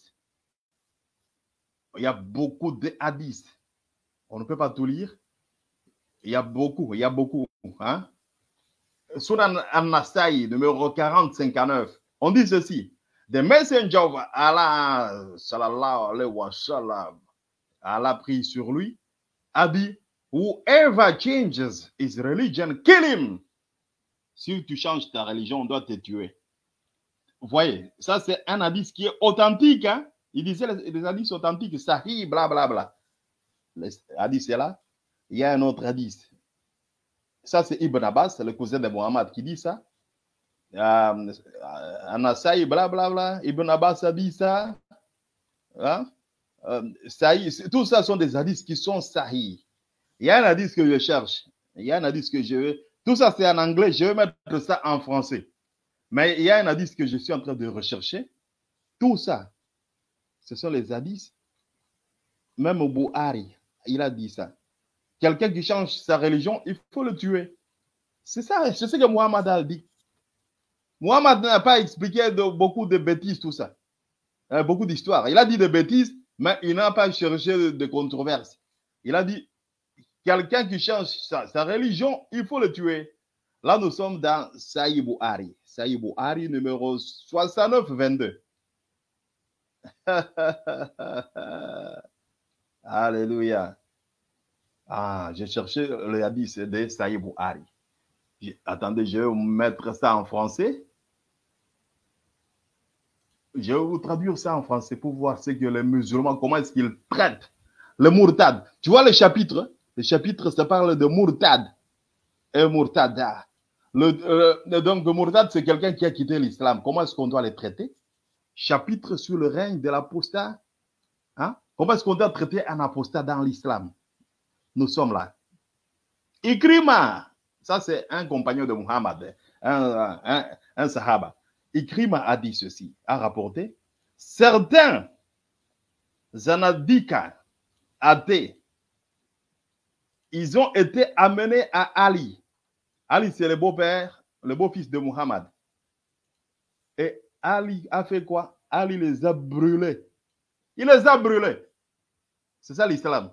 Il y a beaucoup de hadiths. On ne peut pas tout lire. Il y a beaucoup, il y a beaucoup. Hein? Sunan An-Nasai, numéro quarante cinquante-neuf. On dit ceci. The messenger of Allah, sallallahu alayhi wa sallam, Allah prie sur lui, a dit, whoever changes his religion, kill him. Si tu changes ta religion, on doit te tuer. Vous voyez, ça c'est un hadith qui est authentique. Hein? Il disait les, les hadiths authentiques, sahih, blablabla. Bla, bla. Les hadiths, c'est là. Il y a un autre hadith. Ça, c'est Ibn Abbas, le cousin de Muhammad, qui dit ça. Euh, Anasai, blablabla. Ibn Abbas a dit ça. Hein? Euh, sahih, tout ça sont des hadiths qui sont sahih. Il y a un hadith que je cherche. Il y a un hadith que je veux. Tout ça, c'est en anglais. Je vais mettre ça en français. Mais il y a un hadith que je suis en train de rechercher. Tout ça, ce sont les hadiths. Même au Buhari, il a dit ça. Quelqu'un qui change sa religion, il faut le tuer. C'est ça, c'est ce que Muhammad a dit. Muhammad n'a pas expliqué de, beaucoup de bêtises, tout ça. Euh, beaucoup d'histoires. Il a dit des bêtises, mais il n'a pas cherché de, de controverses. Il a dit, quelqu'un qui change sa, sa religion, il faut le tuer. Là, nous sommes dans Sahih Buhari. Sahih Buhari, numéro soixante-neuf vingt-deux. Alléluia. Ah, j'ai cherché le hadith de Sahih Buhari. Attendez, je vais vous mettre ça en français. Je vais vous traduire ça en français pour voir ce que les musulmans, comment est-ce qu'ils traitent le murtad. Tu vois le chapitre? Le chapitre, ça parle de murtad. Et murtada. Le, euh, donc, le murtad, c'est quelqu'un qui a quitté l'islam. Comment est-ce qu'on doit les traiter? Chapitre sur le règne de l'apostat. Hein? Comment est-ce qu'on doit traiter un apostat dans l'islam? Nous sommes là. Ikrima, ça c'est un compagnon de Muhammad, un, un, un sahaba. Ikrima a dit ceci, a rapporté, certains zanadika, athées, ils ont été amenés à Ali. Ali, c'est le beau-père, le beau-fils de Muhammad. Et Ali a fait quoi? Ali les a brûlés. Il les a brûlés. C'est ça l'islam.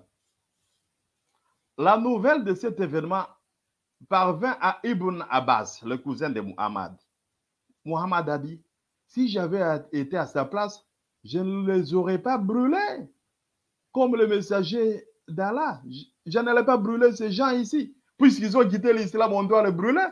La nouvelle de cet événement parvint à Ibn Abbas, le cousin de Muhammad. Muhammad a dit, si j'avais été à sa place, je ne les aurais pas brûlés comme le messager d'Allah. Je, je n'allais pas brûler ces gens ici. Puisqu'ils ont quitté l'islam, on doit les brûler.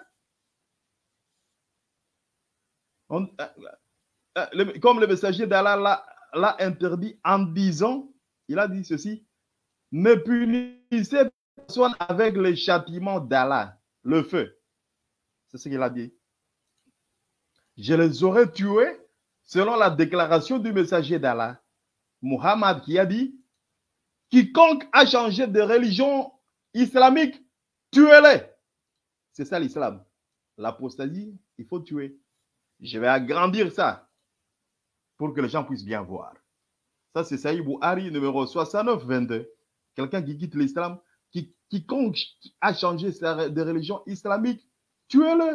On, euh, euh, le, comme le messager d'Allah l'a interdit en disant, il a dit ceci, ne punissez personne avec les châtiments d'Allah, le feu. C'est ce qu'il a dit. Je les aurais tués selon la déclaration du messager d'Allah, Muhammad, qui a dit, quiconque a changé de religion islamique, tuez-les. C'est ça l'islam. L'apostasie, il faut tuer. Je vais agrandir ça pour que les gens puissent bien voir. Ça, c'est Sahih Bukhari, numéro soixante-neuf vingt-deux. Quelqu'un qui quitte l'islam, qui, quiconque a changé de religion islamique, tuez-le.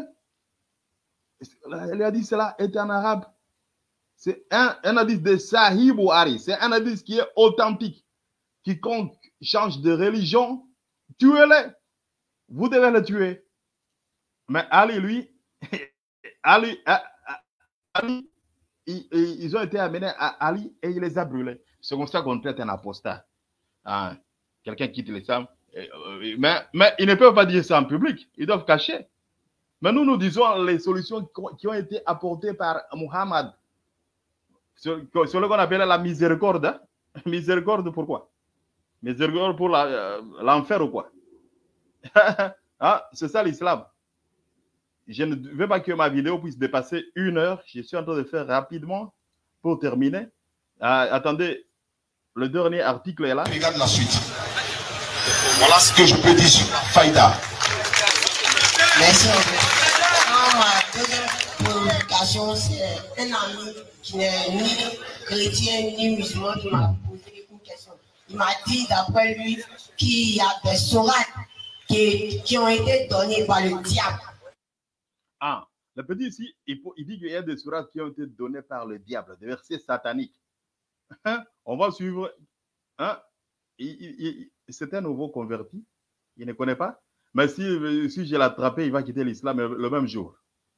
Il a dit cela est en arabe. C'est un, un hadith de Sahih Bukhari. C'est un hadith qui est authentique. Quiconque change de religion, tuez-le. Vous devez le tuer. Mais Ali, lui, Ali, Ali ils, ils ont été amenés à Ali et il les a brûlés. C'est comme ça qu'on traite un apostat. Hein? Quelqu'un quitte l'islam. Mais, mais ils ne peuvent pas dire ça en public. Ils doivent cacher. Mais nous, nous disons les solutions qui ont été apportées par Muhammad. Sur, sur le qu'on appelle la miséricorde. Hein? Miséricorde, pourquoi? Miséricorde pour l'enfer la, euh, ou quoi? Ah, c'est ça l'islam. Je ne veux pas que ma vidéo puisse dépasser une heure. Je suis en train de faire rapidement pour terminer. Euh, attendez, le dernier article est là. Regarde la suite. Voilà ce que je peux dire sur Faïda. Merci. Ma deuxième prédication, c'est un ami qui n'est ni chrétien ni musulman qui m'a posé une question. Il m'a dit, d'après lui, qu'il y a des sourates qui, qui ont été données par le diable. Ah, le petit ici, il, faut, il dit qu'il y a des sourates qui ont été données par le diable, des versets sataniques. Hein? On va suivre. Hein? C'est un nouveau converti. Il ne connaît pas. Mais si, si je l'ai attrapé, il va quitter l'islam le même jour.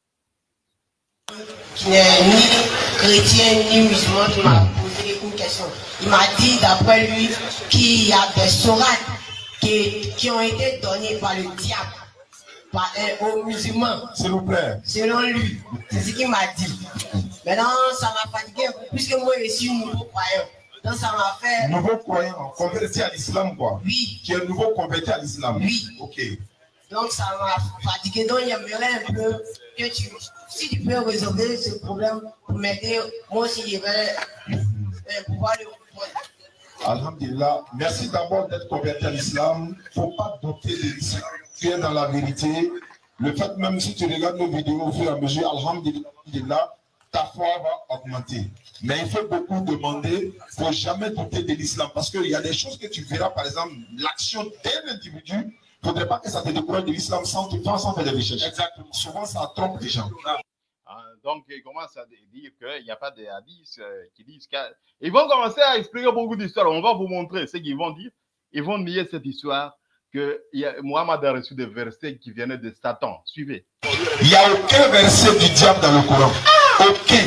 Qui n'est ni chrétien ni musulman qui m'a posé une question. Il m'a dit, d'après lui, qu'il y a des sourates qui, qui ont été données par le diable. Par, euh, aux musulmans. S'il vous plaît. Selon lui. C'est ce qu'il m'a dit. Maintenant, ça m'a fatigué, puisque moi, je suis nouveau croyant. Donc, ça m'a fait. Nouveau croyant, converti à l'islam, quoi. Oui. Qui est nouveau converti à l'islam. Oui. Ok. Donc, ça m'a fatigué. Donc, j'aimerais un peu que tu. Si tu peux résoudre ce problème pour m'aider, moi aussi, je vais euh, pouvoir le comprendre. Alhamdulillah. Merci d'abord d'être converti à l'islam. Il ne faut pas douter de l'islam. Tu es dans la vérité. Le fait même si tu regardes nos vidéos au fur et à mesure, alhamdulillah, ta foi va augmenter. Mais il faut beaucoup demander, il ne faut jamais douter de l'islam. Parce qu'il y a des choses que tu verras, par exemple, l'action d'un individu, il ne faudrait pas que ça te décourage de l'islam sans, sans faire des recherches. Exactement. Souvent, ça trompe les gens. Ah, donc, ils commencent à dire qu'il n'y a pas de hadiths euh, qui disent qu'ils vont commencer à expliquer beaucoup d'histoires. On va vous montrer ce qu'ils vont dire. Ils vont nier cette histoire que Mohammed a reçu des versets qui venaient de Satan. Suivez. Il n'y a aucun verset du diable dans le Coran. Aucun.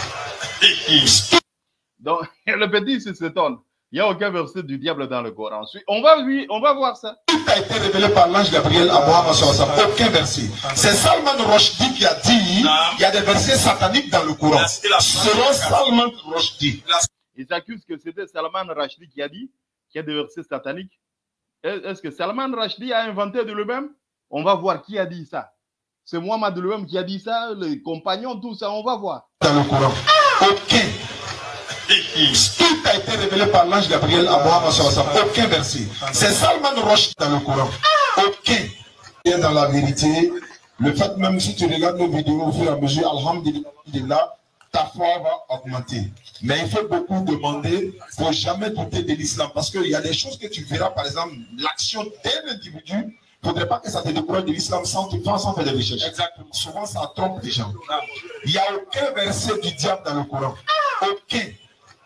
Donc, le petit s'étonne. Il n'y a aucun verset du diable dans le Coran. Ensuite, on va, lui, on va voir ça. Tout a été révélé par l'ange Gabriel à Mohammed. Aucun verset. C'est Salman Rushdie qui a dit il y a des versets sataniques dans le Coran. Selon Salman Rushdie. Ils accusent que c'était Salman Rushdie qui a dit qu'il y a des versets sataniques. Est-ce que Salman Rushdie a inventé de lui-même? On va voir qui a dit ça. C'est Mohammed de lui-même qui a dit ça, les compagnons, tout ça, on va voir. Dans le Coran. Aucun. Tout a été révélé par l'ange Gabriel à Mohammed. Aucun verset. C'est Salman Rushdie dans le Coran. Aucun. Et dans la vérité, le fait même si tu regardes nos vidéos au fur et à mesure, alhamdulillah, ta foi va augmenter. Mais il faut beaucoup demander, il ne faut jamais douter de l'islam. Parce qu'il y a des choses que tu verras, par exemple, l'action d'un individu, il ne faudrait pas que ça te décourage de l'islam sans, sans faire des recherches. Exactement. Souvent, ça trompe les gens. Il n'y a aucun verset du diable dans le Coran. Aucun.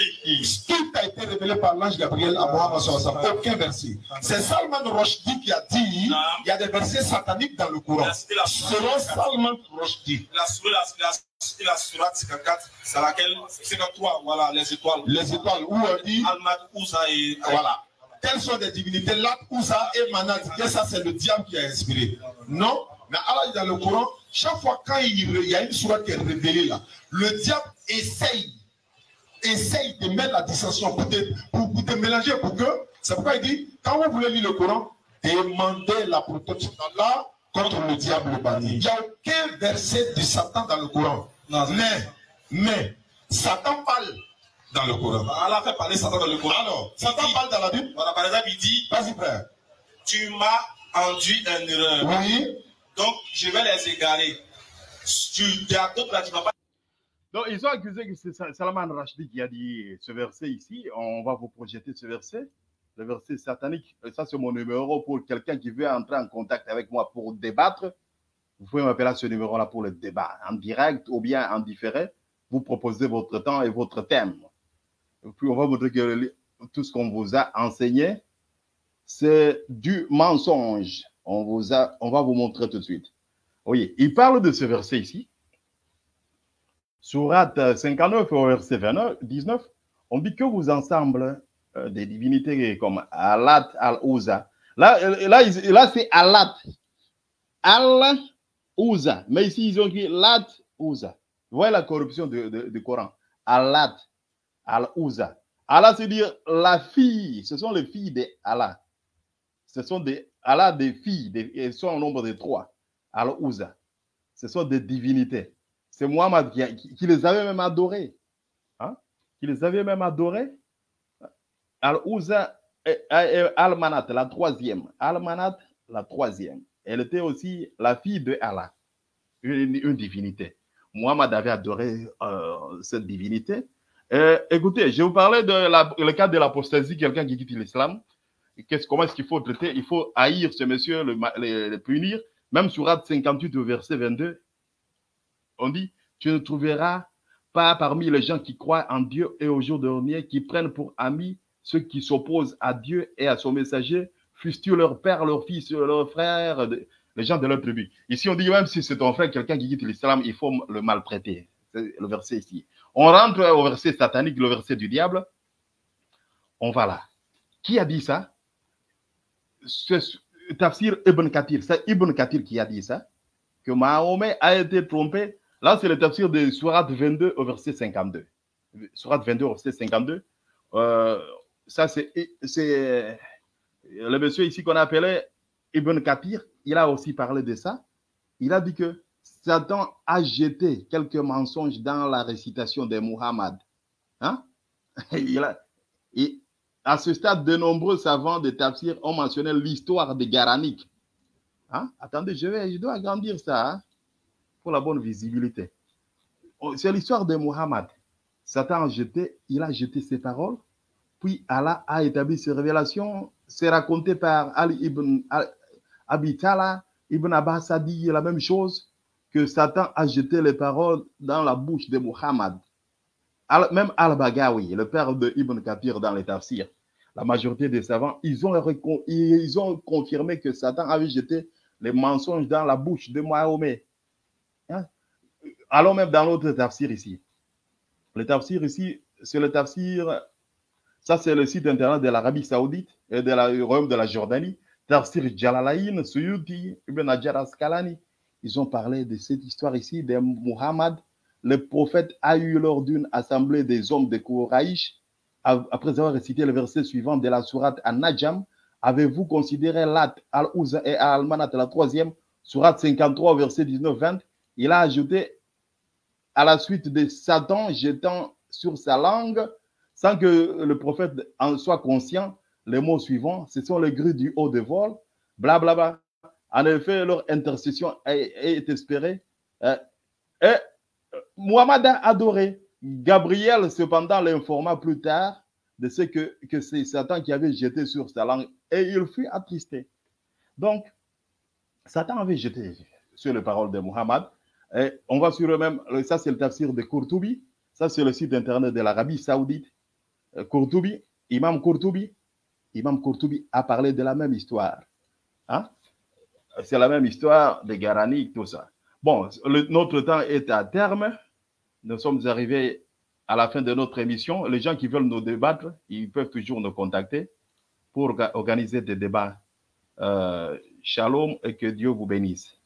Tout a été révélé par l'ange Gabriel à Mohammed sallallahu alayhi wa sallam. Aucun verset. C'est Salman Rushdie qui a dit il y a des versets sataniques dans le Coran. Selon Salman Rushdie. La sourate cinquante-quatre, c'est laquelle cinquante-trois, voilà, les étoiles. Les étoiles, où on dit Almat, Ouza et. Voilà. Quelles sont des divinités? Lat, Ouza et Manat. Et ça, c'est le diable qui a inspiré. Non, mais Allah, dans le Coran, chaque fois quand il y a une sourate qui est révélée là, le diable essaye, essaye de mettre la dissension pour te, pour, pour te mélanger, pour que. C'est pourquoi il dit, quand vous voulez lire le Coran, demandez la protection d'Allah contre le diable banni. Il n'y a aucun verset de Satan dans le Coran. Non, mais, mais, Satan parle dans le Coran. Allah fait parler Satan dans le Coran. Alors, Satan dit, parle dans la Bible. Voilà, par exemple, il dit, vas-y frère, tu m'as induit en erreur. Oui. Donc, je vais les égarer. Tu ne vas pas. Donc, ils ont accusé que c'est Salman Rushdie qui a dit ce verset ici. On va vous projeter ce verset. Le verset satanique. Ça, c'est mon numéro pour quelqu'un qui veut entrer en contact avec moi pour débattre. Vous pouvez m'appeler à ce numéro-là pour le débat, en direct ou bien en différé. Vous proposez votre temps et votre thème. Et puis, on va montrer que tout ce qu'on vous a enseigné, c'est du mensonge. On, vous a, on va vous montrer tout de suite. Oui, il parle de ce verset ici. Sourate cinquante-neuf, au verset vingt-neuf, dix-neuf. On dit que vous ensemble euh, des divinités comme Allat, Al-Ouza. Là, là, là c'est Allat. Al-Ouza. Mais ici, ils ont écrit Lat, Ouza. Vous voyez la corruption du, du, du Coran. Allat, Al-Ouza. Allah, c'est dire la fille. Ce sont les filles d'Allah. Ce sont des Allah, des filles. Des, elles sont au nombre de trois. Al-Ouza. Ce sont des divinités. C'est Muhammad qui, qui, qui les avait même adorés. Hein? Qui les avait même adorés. Al-Ouza et, et Al-Manat, la troisième. Al-Manat, la troisième. Elle était aussi la fille de Allah. Une, une divinité. Muhammad avait adoré euh, cette divinité. Euh, écoutez, je vous parlais de la, le cas de l'apostasie, quelqu'un qui quitte l'islam. Comment est-ce qu'il faut traiter? Il faut haïr ce monsieur, le, le, le punir. Même sur Sourate cinquante-huit, au verset vingt-deux, on dit, tu ne trouveras pas parmi les gens qui croient en Dieu et au jour dernier, qui prennent pour amis ceux qui s'opposent à Dieu et à son messager, fussent-ils leur père, leur fils, leur frère, les gens de leur tribu. Ici, on dit, même si c'est ton frère, quelqu'un qui quitte l'islam, il faut le maltraiter. C'est le verset ici. On rentre au verset satanique, le verset du diable. On va là. Qui a dit ça? C'est Tafsir Ibn Kathir. C'est Ibn Kathir qui a dit ça. Que Mahomet a été trompé. Là, c'est le tafsir de Sourate vingt-deux au verset cinquante-deux. Sourate vingt-deux au verset cinquante-deux. Euh, ça, c'est le monsieur ici qu'on appelait Ibn Kathir. Il a aussi parlé de ça. Il a dit que Satan a jeté quelques mensonges dans la récitation de Muhammad. Hein? Il a, et à ce stade, de nombreux savants de tafsir ont mentionné l'histoire de Garanik. Hein? Attendez, je, vais, je dois agrandir ça hein, pour la bonne visibilité. C'est l'histoire de Muhammad. Satan a jeté, il a jeté ses paroles, puis Allah a établi ses révélations. C'est raconté par Ali ibn Abi Talha, Ibn Abbas a dit la même chose, que Satan a jeté les paroles dans la bouche de Muhammad. Al, même Al-Bagawi, le père de Ibn Kathir dans les tafsirs, la majorité des savants, ils ont, ils ont confirmé que Satan avait jeté les mensonges dans la bouche de Mahomet. Hein? Allons même dans l'autre tafsir ici. Le tafsir ici, c'est le tafsir, ça c'est le site internet de l'Arabie Saoudite et de la Royaume de la Jordanie. Tafsir Jalalayn, Suyuti, Ibn Hajar Asqalani. Ils ont parlé de cette histoire ici de Muhammad. Le prophète a eu lors d'une assemblée des hommes de Kouraïch, après avoir récité le verset suivant de la sourate An-Najm, avez-vous considéré Lat, Al-Ouza et Al-Manat, la troisième, sourate cinquante-trois, verset dix-neuf vingt, il a ajouté à la suite de Satan jetant sur sa langue, sans que le prophète en soit conscient, les mots suivants, ce sont les grues du haut de vol, blablabla. En effet, leur intercession est, est espérée. Euh, et Muhammad a adoré. Gabriel, cependant, l'informa plus tard de ce que, que c'est Satan qui avait jeté sur sa langue et il fut attristé. Donc, Satan avait jeté sur les paroles de Muhammad. Et on va sur le même, ça c'est le tafsir de Qurtubi, ça c'est le site internet de l'Arabie Saoudite. Kourtoubi, Imam Kourtoubi, Imam Kourtoubi a parlé de la même histoire. Hein? C'est la même histoire de Garani, tout ça. Bon, le, notre temps est à terme. Nous sommes arrivés à la fin de notre émission. Les gens qui veulent nous débattre, ils peuvent toujours nous contacter pour organiser des débats. Euh, shalom et que Dieu vous bénisse.